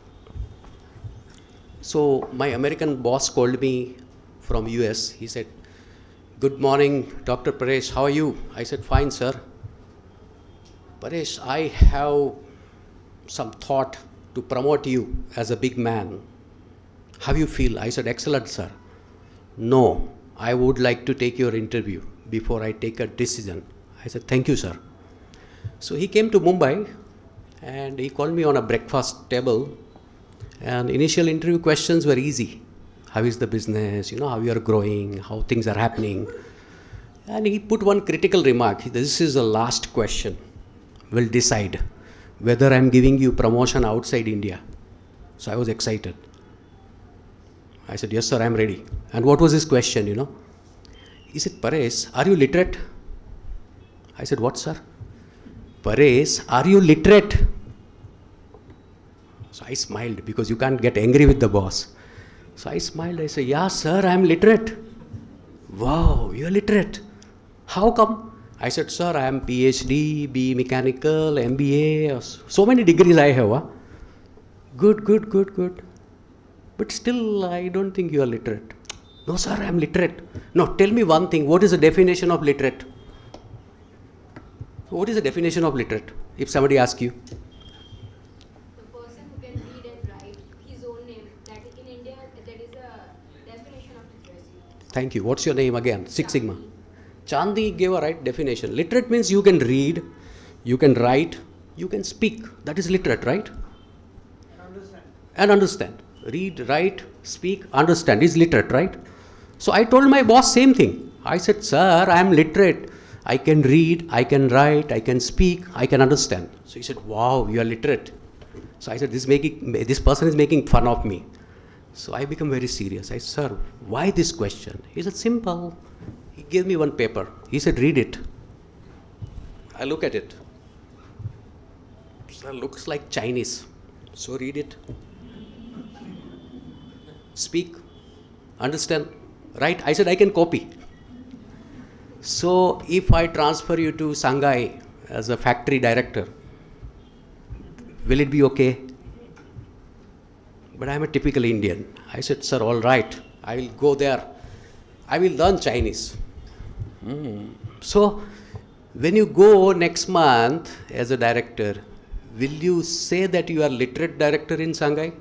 So my American boss called me from US. He said, "Good morning, Dr. Paresh, how are you?" I said, "Fine, sir." "Paresh, I have some thought to promote you as a big man. How you feel?" I said, "Excellent, sir." "No, I would like to take your interview before I take a decision." I said, "Thank you, sir." So he came to Mumbai and he called me on a breakfast table, and initial interview questions were easy. How is the business? How you are growing, how things are happening. And he put one critical remark. "This is the last question. Will decide whether I am giving you promotion outside India." So I was excited. I said, "Yes, sir, I am ready." And what was his question, He said, "Paresh, are you literate?" I said, "What, sir?" "Paresh, are you literate?" So I smiled, because you can't get angry with the boss. So I smiled. I said, yeah, sir, I am literate. Wow, you're literate. How come? I said, sir, I am PhD, BE Mechanical, MBA, so many degrees I have. Huh? Good, good, good, good. But still, I don't think you are literate. No, sir, I am literate. No, tell me one thing. What is the definition of literate? What is the definition of literate? If somebody asks you.
The person who can read and write his own name. That in India, that is a definition of literacy.
Thank you. What's your name again? Six Sigma. Chandi gave a right definition. Literate means you can read, you can write, you can speak. That is literate, right? And understand. Read, write, speak, understand is literate, right? So I told my boss same thing. I said, sir, I am literate. I can read, I can write, I can speak, I can understand. So he said, wow, you are literate. So I said, this person is making fun of me. So I became very serious. I said, sir, why this question? He said, simple. He gave me one paper. He said, read it. I look at it. Sir, looks like Chinese. So read it. Speak, understand, write. I said, I can copy. So if I transfer you to Shanghai as a factory director, will it be okay? But I am a typical Indian. I said, sir, all right, I will go there. I will learn Chinese. So when you go next month as a director, will you say that you are literate director in Shanghai?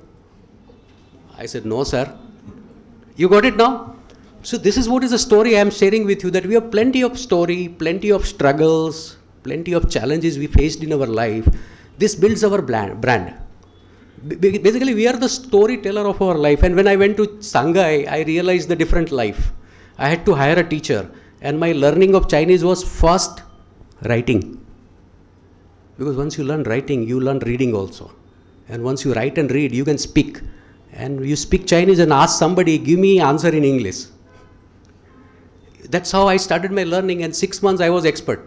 I said, no, sir. You got it now? So this is what is the story I am sharing with you, that we have plenty of story, plenty of struggles, plenty of challenges we faced in our life. This builds our brand. Basically, we are the storyteller of our life. And when I went to Shanghai, I realized the different life. I had to hire a teacher. And my learning of Chinese was first writing. Because once you learn writing, you learn reading also. And once you write and read, you can speak. And you speak Chinese and ask somebody, give me answer in English. That's how I started my learning, and 6 months I was expert.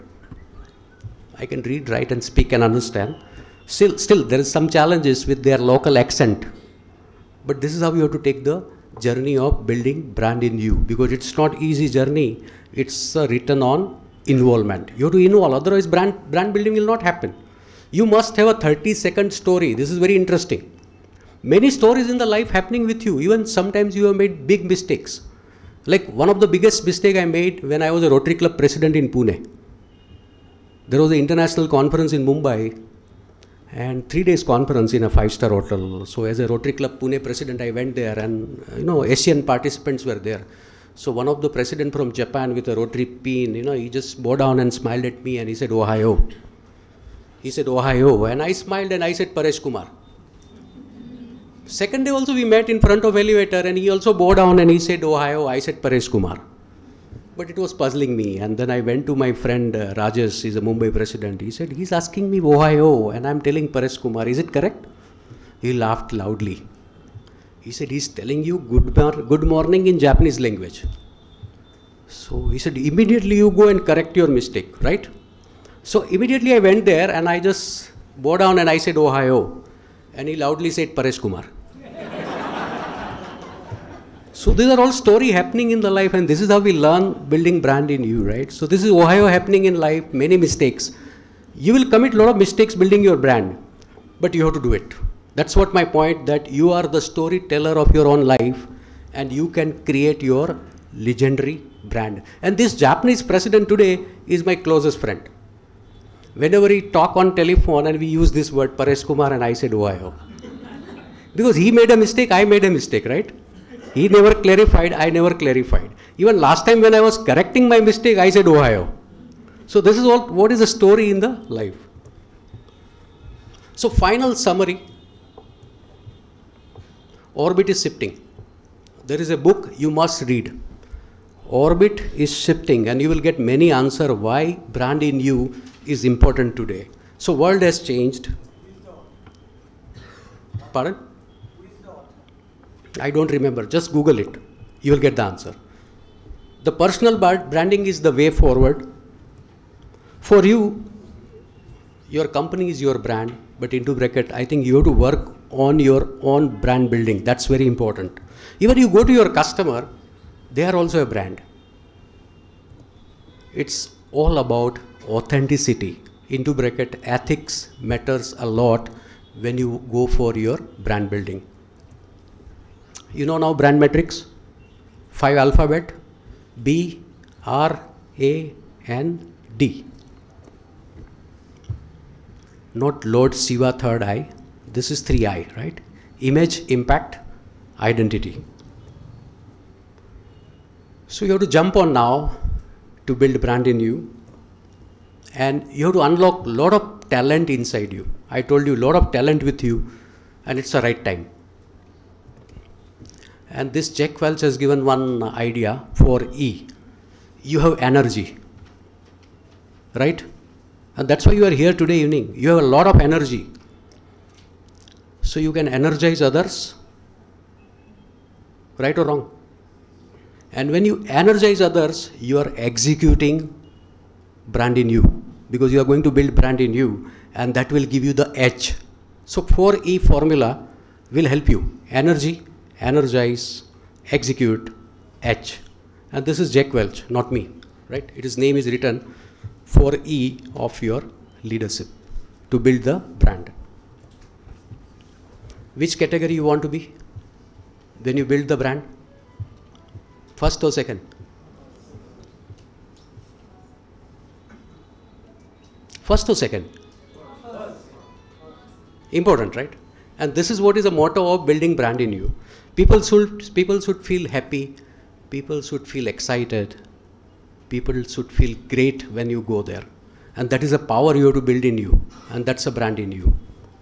I can read, write and speak and understand. Still there is some challenges with their local accent. But this is how you have to take the journey of building brand in you, because it's not easy journey. It's written on involvement. You have to involve, otherwise brand building will not happen. You must have a 30-second story. This is very interesting. Many stories in the life happening with you. Even sometimes you have made big mistakes. Like one of the biggest mistake I made when I was a Rotary Club president in Pune. There was an international conference in Mumbai and 3 days conference in a 5-star hotel. So as a Rotary Club Pune president, I went there, and Asian participants were there. So one of the president from Japan with a rotary pin, he just bowed down and smiled at me and he said, Ohio. He said, Ohio. And I smiled and I said, Paresh Kumar. Second day also we met in front of elevator and he also bowed down and he said, Ohio. I said, Paresh Kumar. But it was puzzling me. And then I went to my friend Rajesh, he's a Mumbai president. He said, he's asking me Ohio and I'm telling Paresh Kumar. Is it correct? He laughed loudly. He said, he's telling you good morning in Japanese language. So he said, immediately you go and correct your mistake, right? So immediately I went there and I just bowed down and I said, Ohio. And he loudly said, Paresh Kumar. So these are all story happening in the life, and this is how we learn building brand in you, right? So this is Ohio happening in life, many mistakes. You will commit a lot of mistakes building your brand, but you have to do it. That's what my point, that you are the storyteller of your own life and you can create your legendary brand. And this Japanese president today is my closest friend. Whenever we talk on telephone and we use this word Paresh Kumar and I said Ohio. Because he made a mistake, I made a mistake, right? He never clarified, I never clarified. Even last time when I was correcting my mistake, I said Ohio. So this is all, what is the story in the life. So final summary. Orbit is shifting. There is a book you must read. Orbit is shifting, and you will get many answers why brand in you is important today. So world has changed. Pardon? I don't remember. Just Google it. You will get the answer. The personal branding is the way forward. For you, your company is your brand, but into bracket, I think you have to work on your own brand building. That's very important. Even you go to your customer, they are also a brand. It's all about authenticity. Into bracket, ethics matters a lot when you go for your brand building. You know now brand metrics? 5 alphabet: B, R, A, N, D. Not Lord Shiva third eye. This is 3I, right? Image, impact, identity. So you have to jump on now to build brand in you. And you have to unlock a lot of talent inside you. I told you a lot of talent with you, and it's the right time. And this Jack Welch has given one idea for E. You have energy, right? And that's why you are here today evening. You have a lot of energy. So you can energize others, right or wrong? And when you energize others, you are executing brand in you, because you are going to build brand in you, and that will give you the edge. So 4E formula will help you. Energy, energize, execute, edge. And this is Jack Welch, not me, right? His name is written 4E of your leadership to build the brand. Which category you want to be when you build the brand? First or second? First or second? Important, right? And this is what is the motto of building brand in you. People should feel happy. People should feel excited. People should feel great when you go there. And that is a power you have to build in you. And that's a brand in you.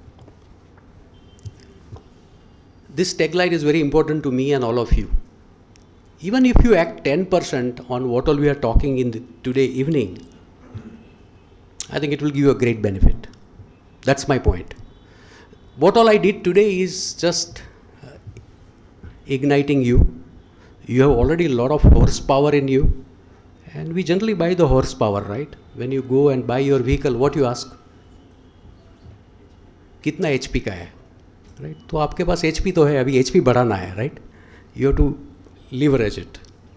This tagline is very important to me and all of you. Even if you act 10% on what all we are talking in today evening, I think it will give you a great benefit. That's my point. What all I did today is just igniting you. You have already a lot of horsepower in you. And we generally buy the horsepower, right? When you go and buy your vehicle, what you ask? कितना HP का है? Right? तो आपके पास HP तो है, अभी HP बढ़ाना है, right? You have to leverage it.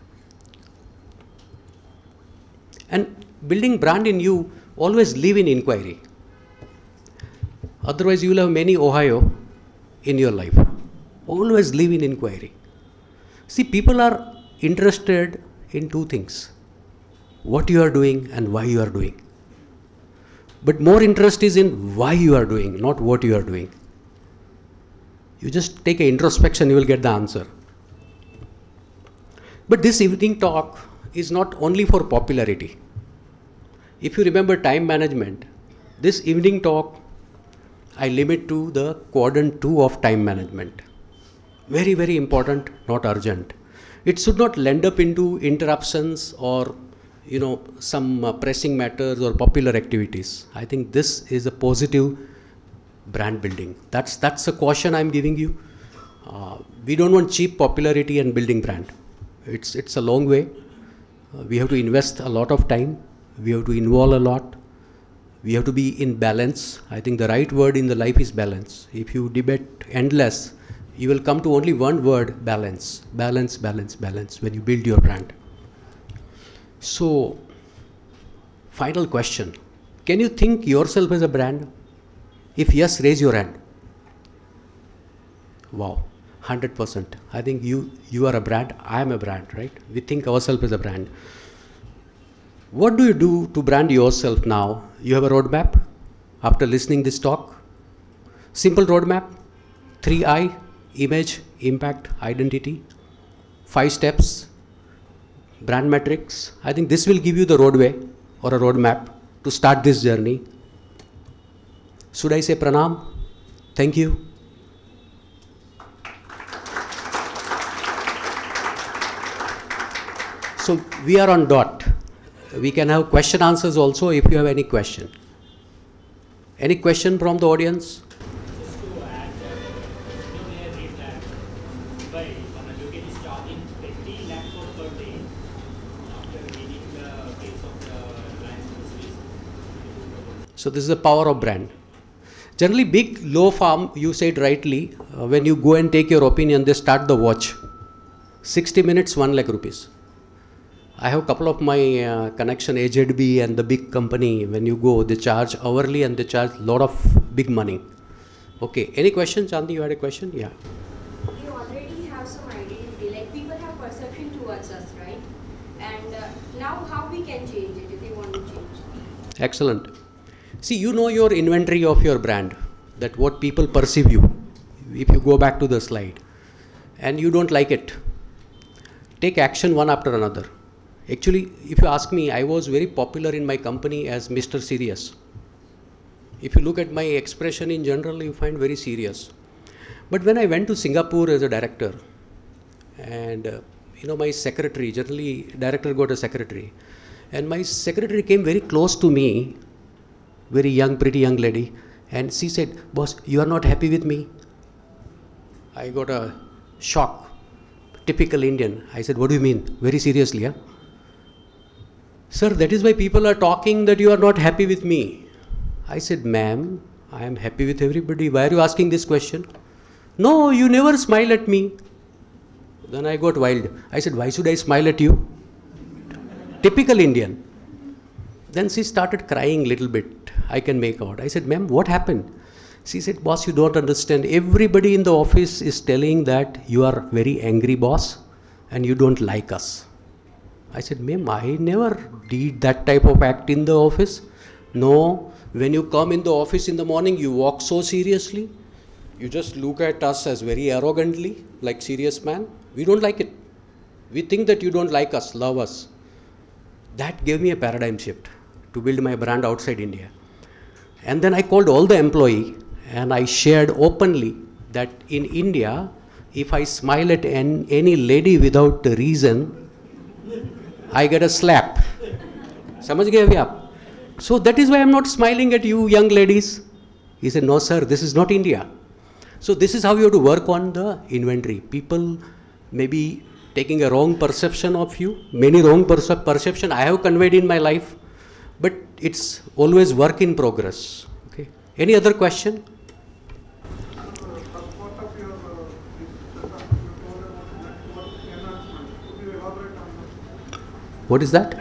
And building brand in you, always live in inquiry. Otherwise, you will have many Ohio in your life. Always live in inquiry. See, people are interested in two things: what you are doing and why you are doing. But more interest is in why you are doing, not what you are doing. You just take an introspection, you will get the answer. But this evening talk is not only for popularity. If you remember time management, this evening talk I limit to the quadrant 2 of time management. Very, very important, not urgent. It should not land up into interruptions or some pressing matters or popular activities. I think this is a positive brand building. That's a caution I'm giving you. We don't want cheap popularity and building brand. It's a long way. We have to invest a lot of time. We have to involve a lot. We have to be in balance. I think the right word in the life is balance. If you debate endless, you will come to only one word: balance. Balance, balance, balance when you build your brand. So, final question. Can you think yourself as a brand? If yes, raise your hand. Wow, 100%. I think you are a brand, I am a brand, right? We think ourselves as a brand. What do you do to brand yourself now? You have a roadmap after listening this talk? Simple roadmap. 3I, image, impact, identity. 5 steps. Brand metrics. I think this will give you the roadway or a roadmap to start this journey. Should I say pranam? Thank you. So we are on dot. We can have question answers also if you have any question. Any question from the audience?
Just to add, we have read that Dubai, one education is charging 50 lakh per day after reading the case of the Reliance Industries.
So this is the power of brand. Generally, big law firm, you said rightly, when you go and take your opinion, they start the watch. 60 minutes, 1 lakh rupees. I have a couple of my connection, AZB and the big company, when you go, they charge hourly and they charge a lot of big money. Okay, any question? Chandni, you had a question? Yeah.
We already have some identity, like people have perception towards us, right? And now how we can change it if we want to change?
Excellent. See, you know your inventory of your brand, that what people perceive you. If you go back to the slide and you don't like it, take action one after another. Actually, if you ask me, I was very popular in my company as Mr. Serious. If you look at my expression in general, you find very serious. But when I went to Singapore as a director, and my secretary, generally director got a secretary, and my secretary came very close to me, very young, pretty young lady, and she said, "Boss, you are not happy with me?" I got a shock. Typical Indian. I said, "What do you mean?" Very seriously, huh? "Sir, that is why people are talking that you are not happy with me." I said, "Ma'am, I am happy with everybody. Why are you asking this question?" "No, you never smile at me." Then I got wild. I said, "Why should I smile at you?" Typical Indian. Then she started crying a little bit. I can make out. I said, "Ma'am, what happened?" She said, "Boss, you don't understand. Everybody in the office is telling that you are very angry, boss, and you don't like us." I said, "Ma'am, I never did that type of act in the office." "No, when you come in the office in the morning, you walk so seriously. You just look at us as very arrogantly, like serious man. We don't like it. We think that you don't like us, love us." That gave me a paradigm shift to build my brand outside India. And then I called all the employees and I shared openly that in India, if I smile at any lady without a reason, I get a slap. समझ गए अभी आप? So that is why I'm not smiling at you young ladies. He said, "No sir, this is not India." So this is how you have to work on the inventory. People may be taking a wrong perception of you. Many wrong perception I have conveyed in my life, but it's always work in progress. Okay. Any other question? What is that?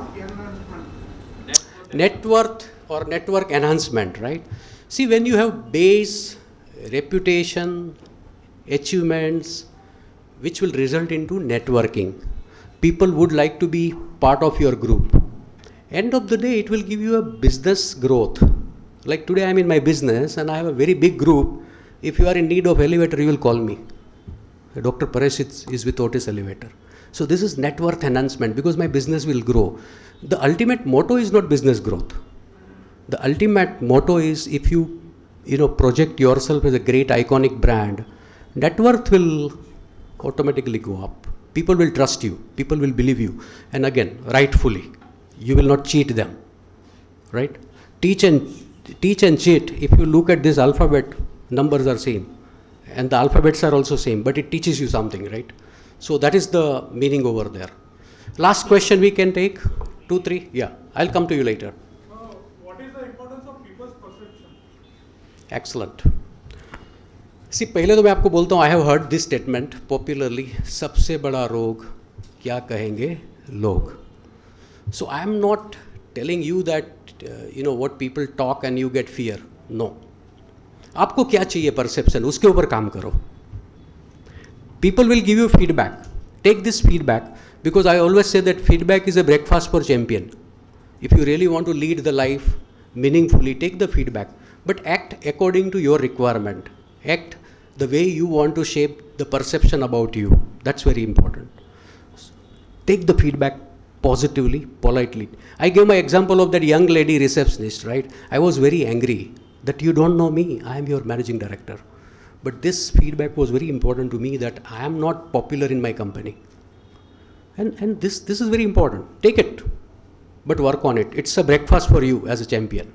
Net worth or network enhancement, right? See, when you have base, reputation, achievements, which will result into networking, people would like to be part of your group. End of the day, it will give you a business growth. Like today, I'm in my business and I have a very big group. If you are in need of elevator, you will call me. Dr. Paresh is with Otis Elevator. So this is net worth enhancement because my business will grow. The ultimate motto is not business growth. The ultimate motto is if you project yourself as a great iconic brand, net worth will automatically go up. People will trust you. People will believe you. And again, rightfully, you will not cheat them. Right? Teach and cheat. If you look at this alphabet, numbers are same. And the alphabets are also same, but it teaches you something, right? So that is the meaning over there. Last question we can take. 2, 3. Yeah, I'll come to you later.
What is the importance of people's perception?
Excellent. See, पहले तो मैं आपको बोलता हूँ, I have heard this statement popularly. सबसे बड़ा रोग क्या कहेंगे लोग. So I am not telling you that what people talk and you get fear. No. आपको क्या चाहिए perception, उसके ऊपर काम करो. People will give you feedback. Take this feedback because I always say that feedback is a breakfast for champion. If you really want to lead the life meaningfully, take the feedback, but act according to your requirement. Act the way you want to shape the perception about you. That's very important. Take the feedback positively, politely. I gave my example of that young lady receptionist, right? I was very angry that you don't know me. I am your managing director. But this feedback was very important to me that I am not popular in my company. And this is very important. Take it, but work on it. It's a breakfast for you as a champion.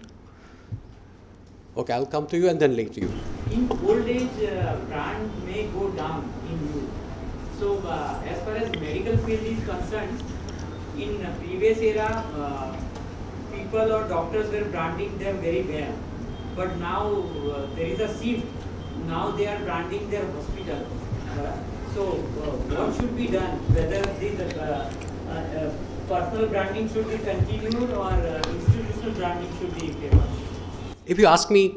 Okay, I'll come to you and then later you.
In old age, brand may go down in you. So, as far as medical field is concerned, in previous era, people or doctors were branding them very well. but now there is a shift. Now they are branding their hospital. So what should be done? Whether this personal branding should be continued or institutional branding should be favored?
If you ask me,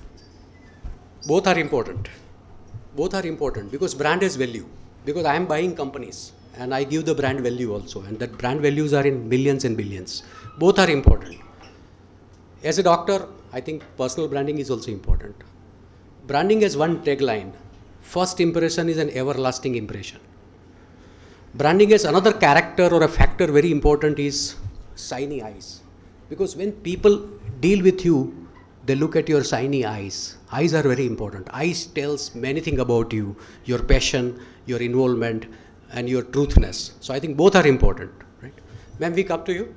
both are important. Both are important because brand is value. Because I am buying companies and I give the brand value also, and that brand values are in millions and billions. Both are important. As a doctor, I think personal branding is also important. Branding has one tagline: first impression is an everlasting impression. Branding has another character or a factor very important is shiny eyes. Because when people deal with you, they look at your shiny eyes. Eyes are very important. Eyes tells many things about you, your passion, your involvement, and your truthness. So I think both are important, right? Ma'am, we come to you.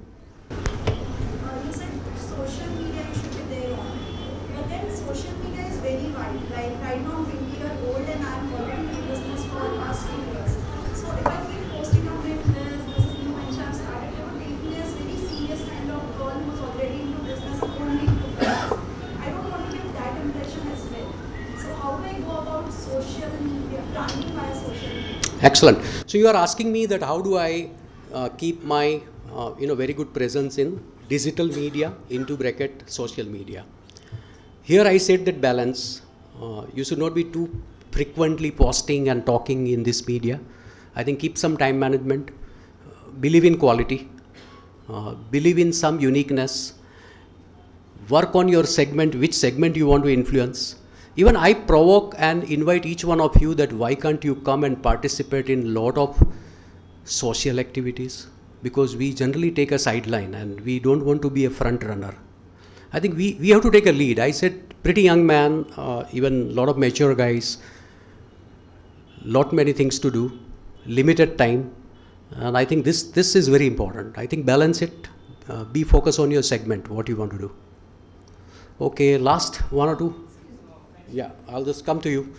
You said social media you should be there on, but then social media is very wide. Like right now we are old and I'm already in business for the past 3 years. So if I keep posting on my business, this is new venture I've started, they would take me as very serious kind of girl who's already into business, only into business. I don't want to give that impression as well. So how do I go about social media, branding via social media?
Excellent. So you are asking me that how do I keep my very good presence in digital media, into bracket social media. Here I said that balance. You should not be too frequently posting and talking in this media. I think keep some time management. Believe in quality. Believe in some uniqueness. Work on your segment, which segment you want to influence. Even I provoke and invite each one of you that why can't you come and participate in lot of social activities, because we generally take a sideline and we don't want to be a front runner. I think we have to take a lead. I said pretty young man, even lot of mature guys, lot many things to do, limited time, and I think this is very important. I think balance it, be focused on your segment, what you want to do. Okay, last one or two. Yeah, I'll just come to you.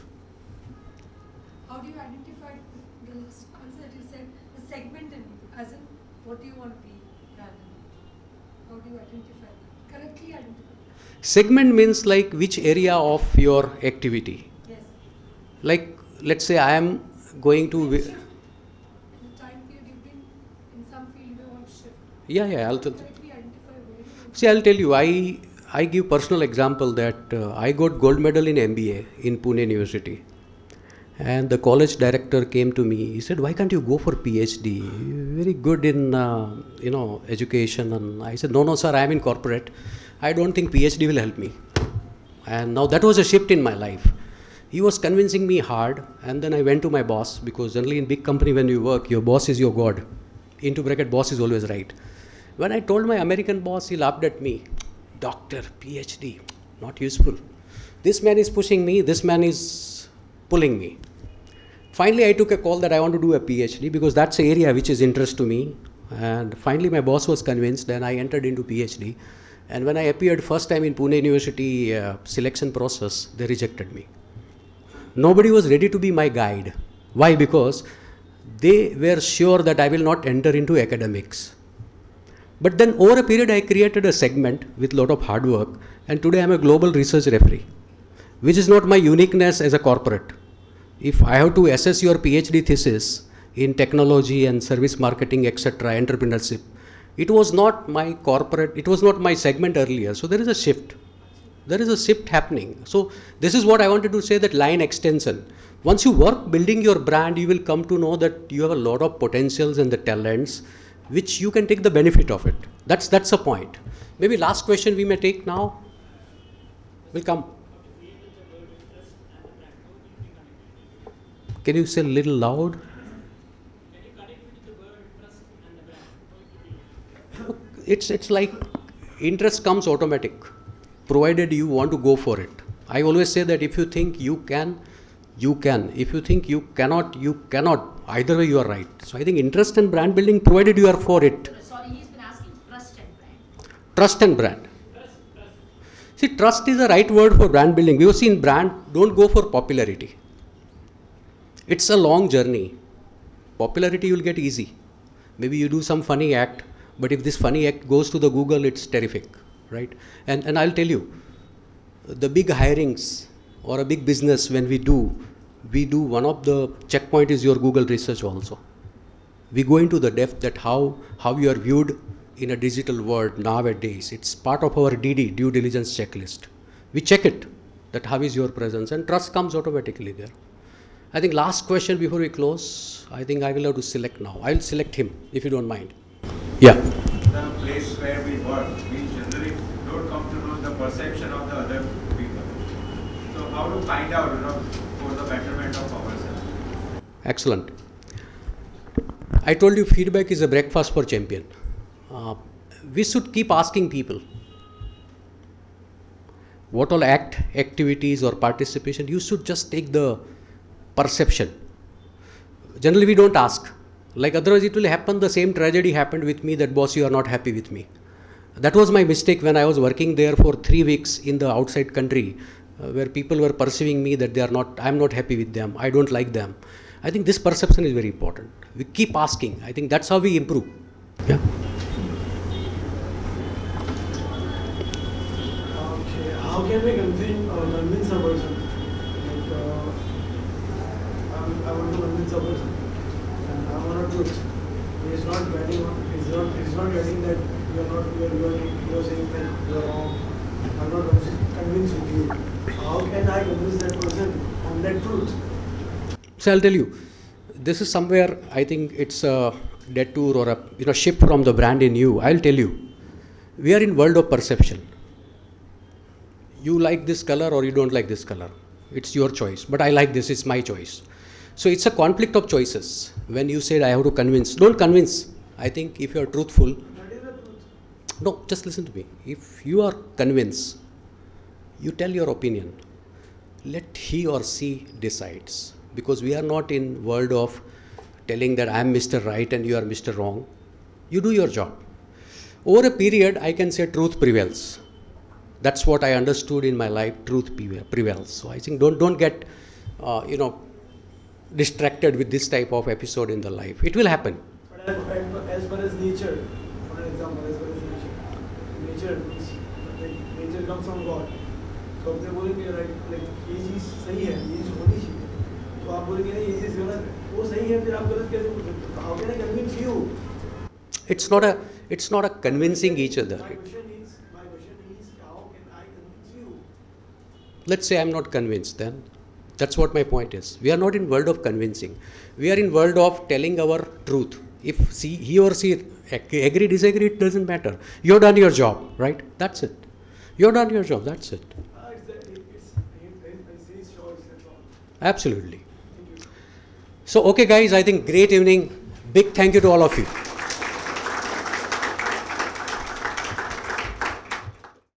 How do you identify the last answer that you said, the segment in you, as in what do you want to be branded? How do you identify that? Correctly identify.
Segment means like which area of your activity.
Yes.
Like let's say I am going to.
In the time period you've been in some field you want to shift.
Yeah, I'll tell.
Correctly identify where you want to
See, I'll tell you. I give personal example that I got gold medal in MBA in Pune University, and the college director came to me. He said, "Why can't you go for PhD? You're very good in education." And I said, "No, sir. I am in corporate. I don't think PhD will help me." And now that was a shift in my life. He was convincing me hard, and then I went to my boss, because generally in big company when you work, your boss is your god. Into bracket, boss is always right. When I told my American boss, he laughed at me. Doctor, PhD, not useful. This man is pushing me, this man is pulling me. Finally, I took a call that I want to do a PhD because that's an area which is interest to me. And finally, my boss was convinced and I entered into PhD. And when I appeared first time in Pune University selection process, they rejected me. Nobody was ready to be my guide. Why? Because they were sure that I will not enter into academics. But then over a period, I created a segment with a lot of hard work, and today I'm a global research referee, which is not my uniqueness as a corporate. If I have to assess your PhD thesis in technology and service marketing, etc., entrepreneurship, it was not my corporate, it was not my segment earlier. So there is a shift. There is a shift happening. So this is what I wanted to say, that line extension. Once you work building your brand, you will come to know that you have a lot of potentials and the talents which you can take the benefit of it. That's a point. Maybe last question we may take now. Will come. Can you say a little loud?
Can you connect with the word trust and the brand?
It's like interest comes automatic, provided you want to go for it. I always say that if you think you can, you can. If you think you cannot, you cannot. Either way you are right. So I think interest and brand building, provided you are for it.
Sorry, he's been asking trust and brand.
Trust and brand. See, trust is the right word for brand building. We have seen brand, don't go for popularity. It's a long journey. Popularity you will get easy. Maybe you do some funny act, but if this funny act goes to the Google, it's terrific, right? And I'll tell you, the big hirings or a big business when we do one of the checkpoint is your Google research also. We go into the depth that how you are viewed in a digital world nowadays. It's part of our DD, due diligence checklist. We check it, that how is your presence, and trust comes automatically there. I think last question before we close, I think I will have to select now. I'll select him, if you don't mind. Yeah.
The place where we work, we generally don't come to know the perception of the other people. So how to find out, for the betterment of ourselves?
Excellent. I told you feedback is a breakfast for champion. We should keep asking people what all activities or participation. You should just take the perception. Generally we don't ask. Like otherwise it will happen, the same tragedy happened with me, that boss, you are not happy with me. That was my mistake when I was working there for 3 weeks in the outside country, where people were perceiving me that I am not happy with them, I don't like them. I think this perception is very important. We keep asking. I think that's how we improve. Yeah.
Okay. How can we convince a person? Like, I want to convince a person, and I want a truth. He's not getting that you're saying that you're wrong. I'm not convinced with you. How can I convince that person on that truth?
So I'll tell you, this is somewhere, I think it's a detour or a shift from the brand in you. I'll tell you, we are in world of perception. You like this color or you don't like this color. It's your choice, but I like this, it's my choice. So it's a conflict of choices. When you said I have to convince, don't convince. I think if you are truthful,
That is the truth.
no, just listen to me. If you are convinced, you tell your opinion. Let he or she decides. Because we are not in world of telling that I am Mr. Right and you are Mr. Wrong. You do your job. Over a period, I can say truth prevails. That's what I understood in my life. Truth prevails. So I think don't get distracted with this type of episode in the life. It will happen.
But as far as nature, for example, as far as nature comes from God. So if they बोलेंगे like ये चीज सही है, ये चीज होनी चाहिए, तो आप बोलेंगे नहीं ये चीज गलत है, वो सही है फिर आप गलत कैसे बोल सकते हो? How can I convince you?
It's not a convincing each other.
My question is how can I convince you?
Let's say I'm not convinced, then that's what my point is. We are not in world of convincing. We are in world of telling our truth. If he or she agree, disagree, it doesn't matter. You've done your job, right? That's it. You've done your job, that's it.
It's his choice, that's all.
Absolutely. So, okay guys, I think great evening. Big thank you to all of you.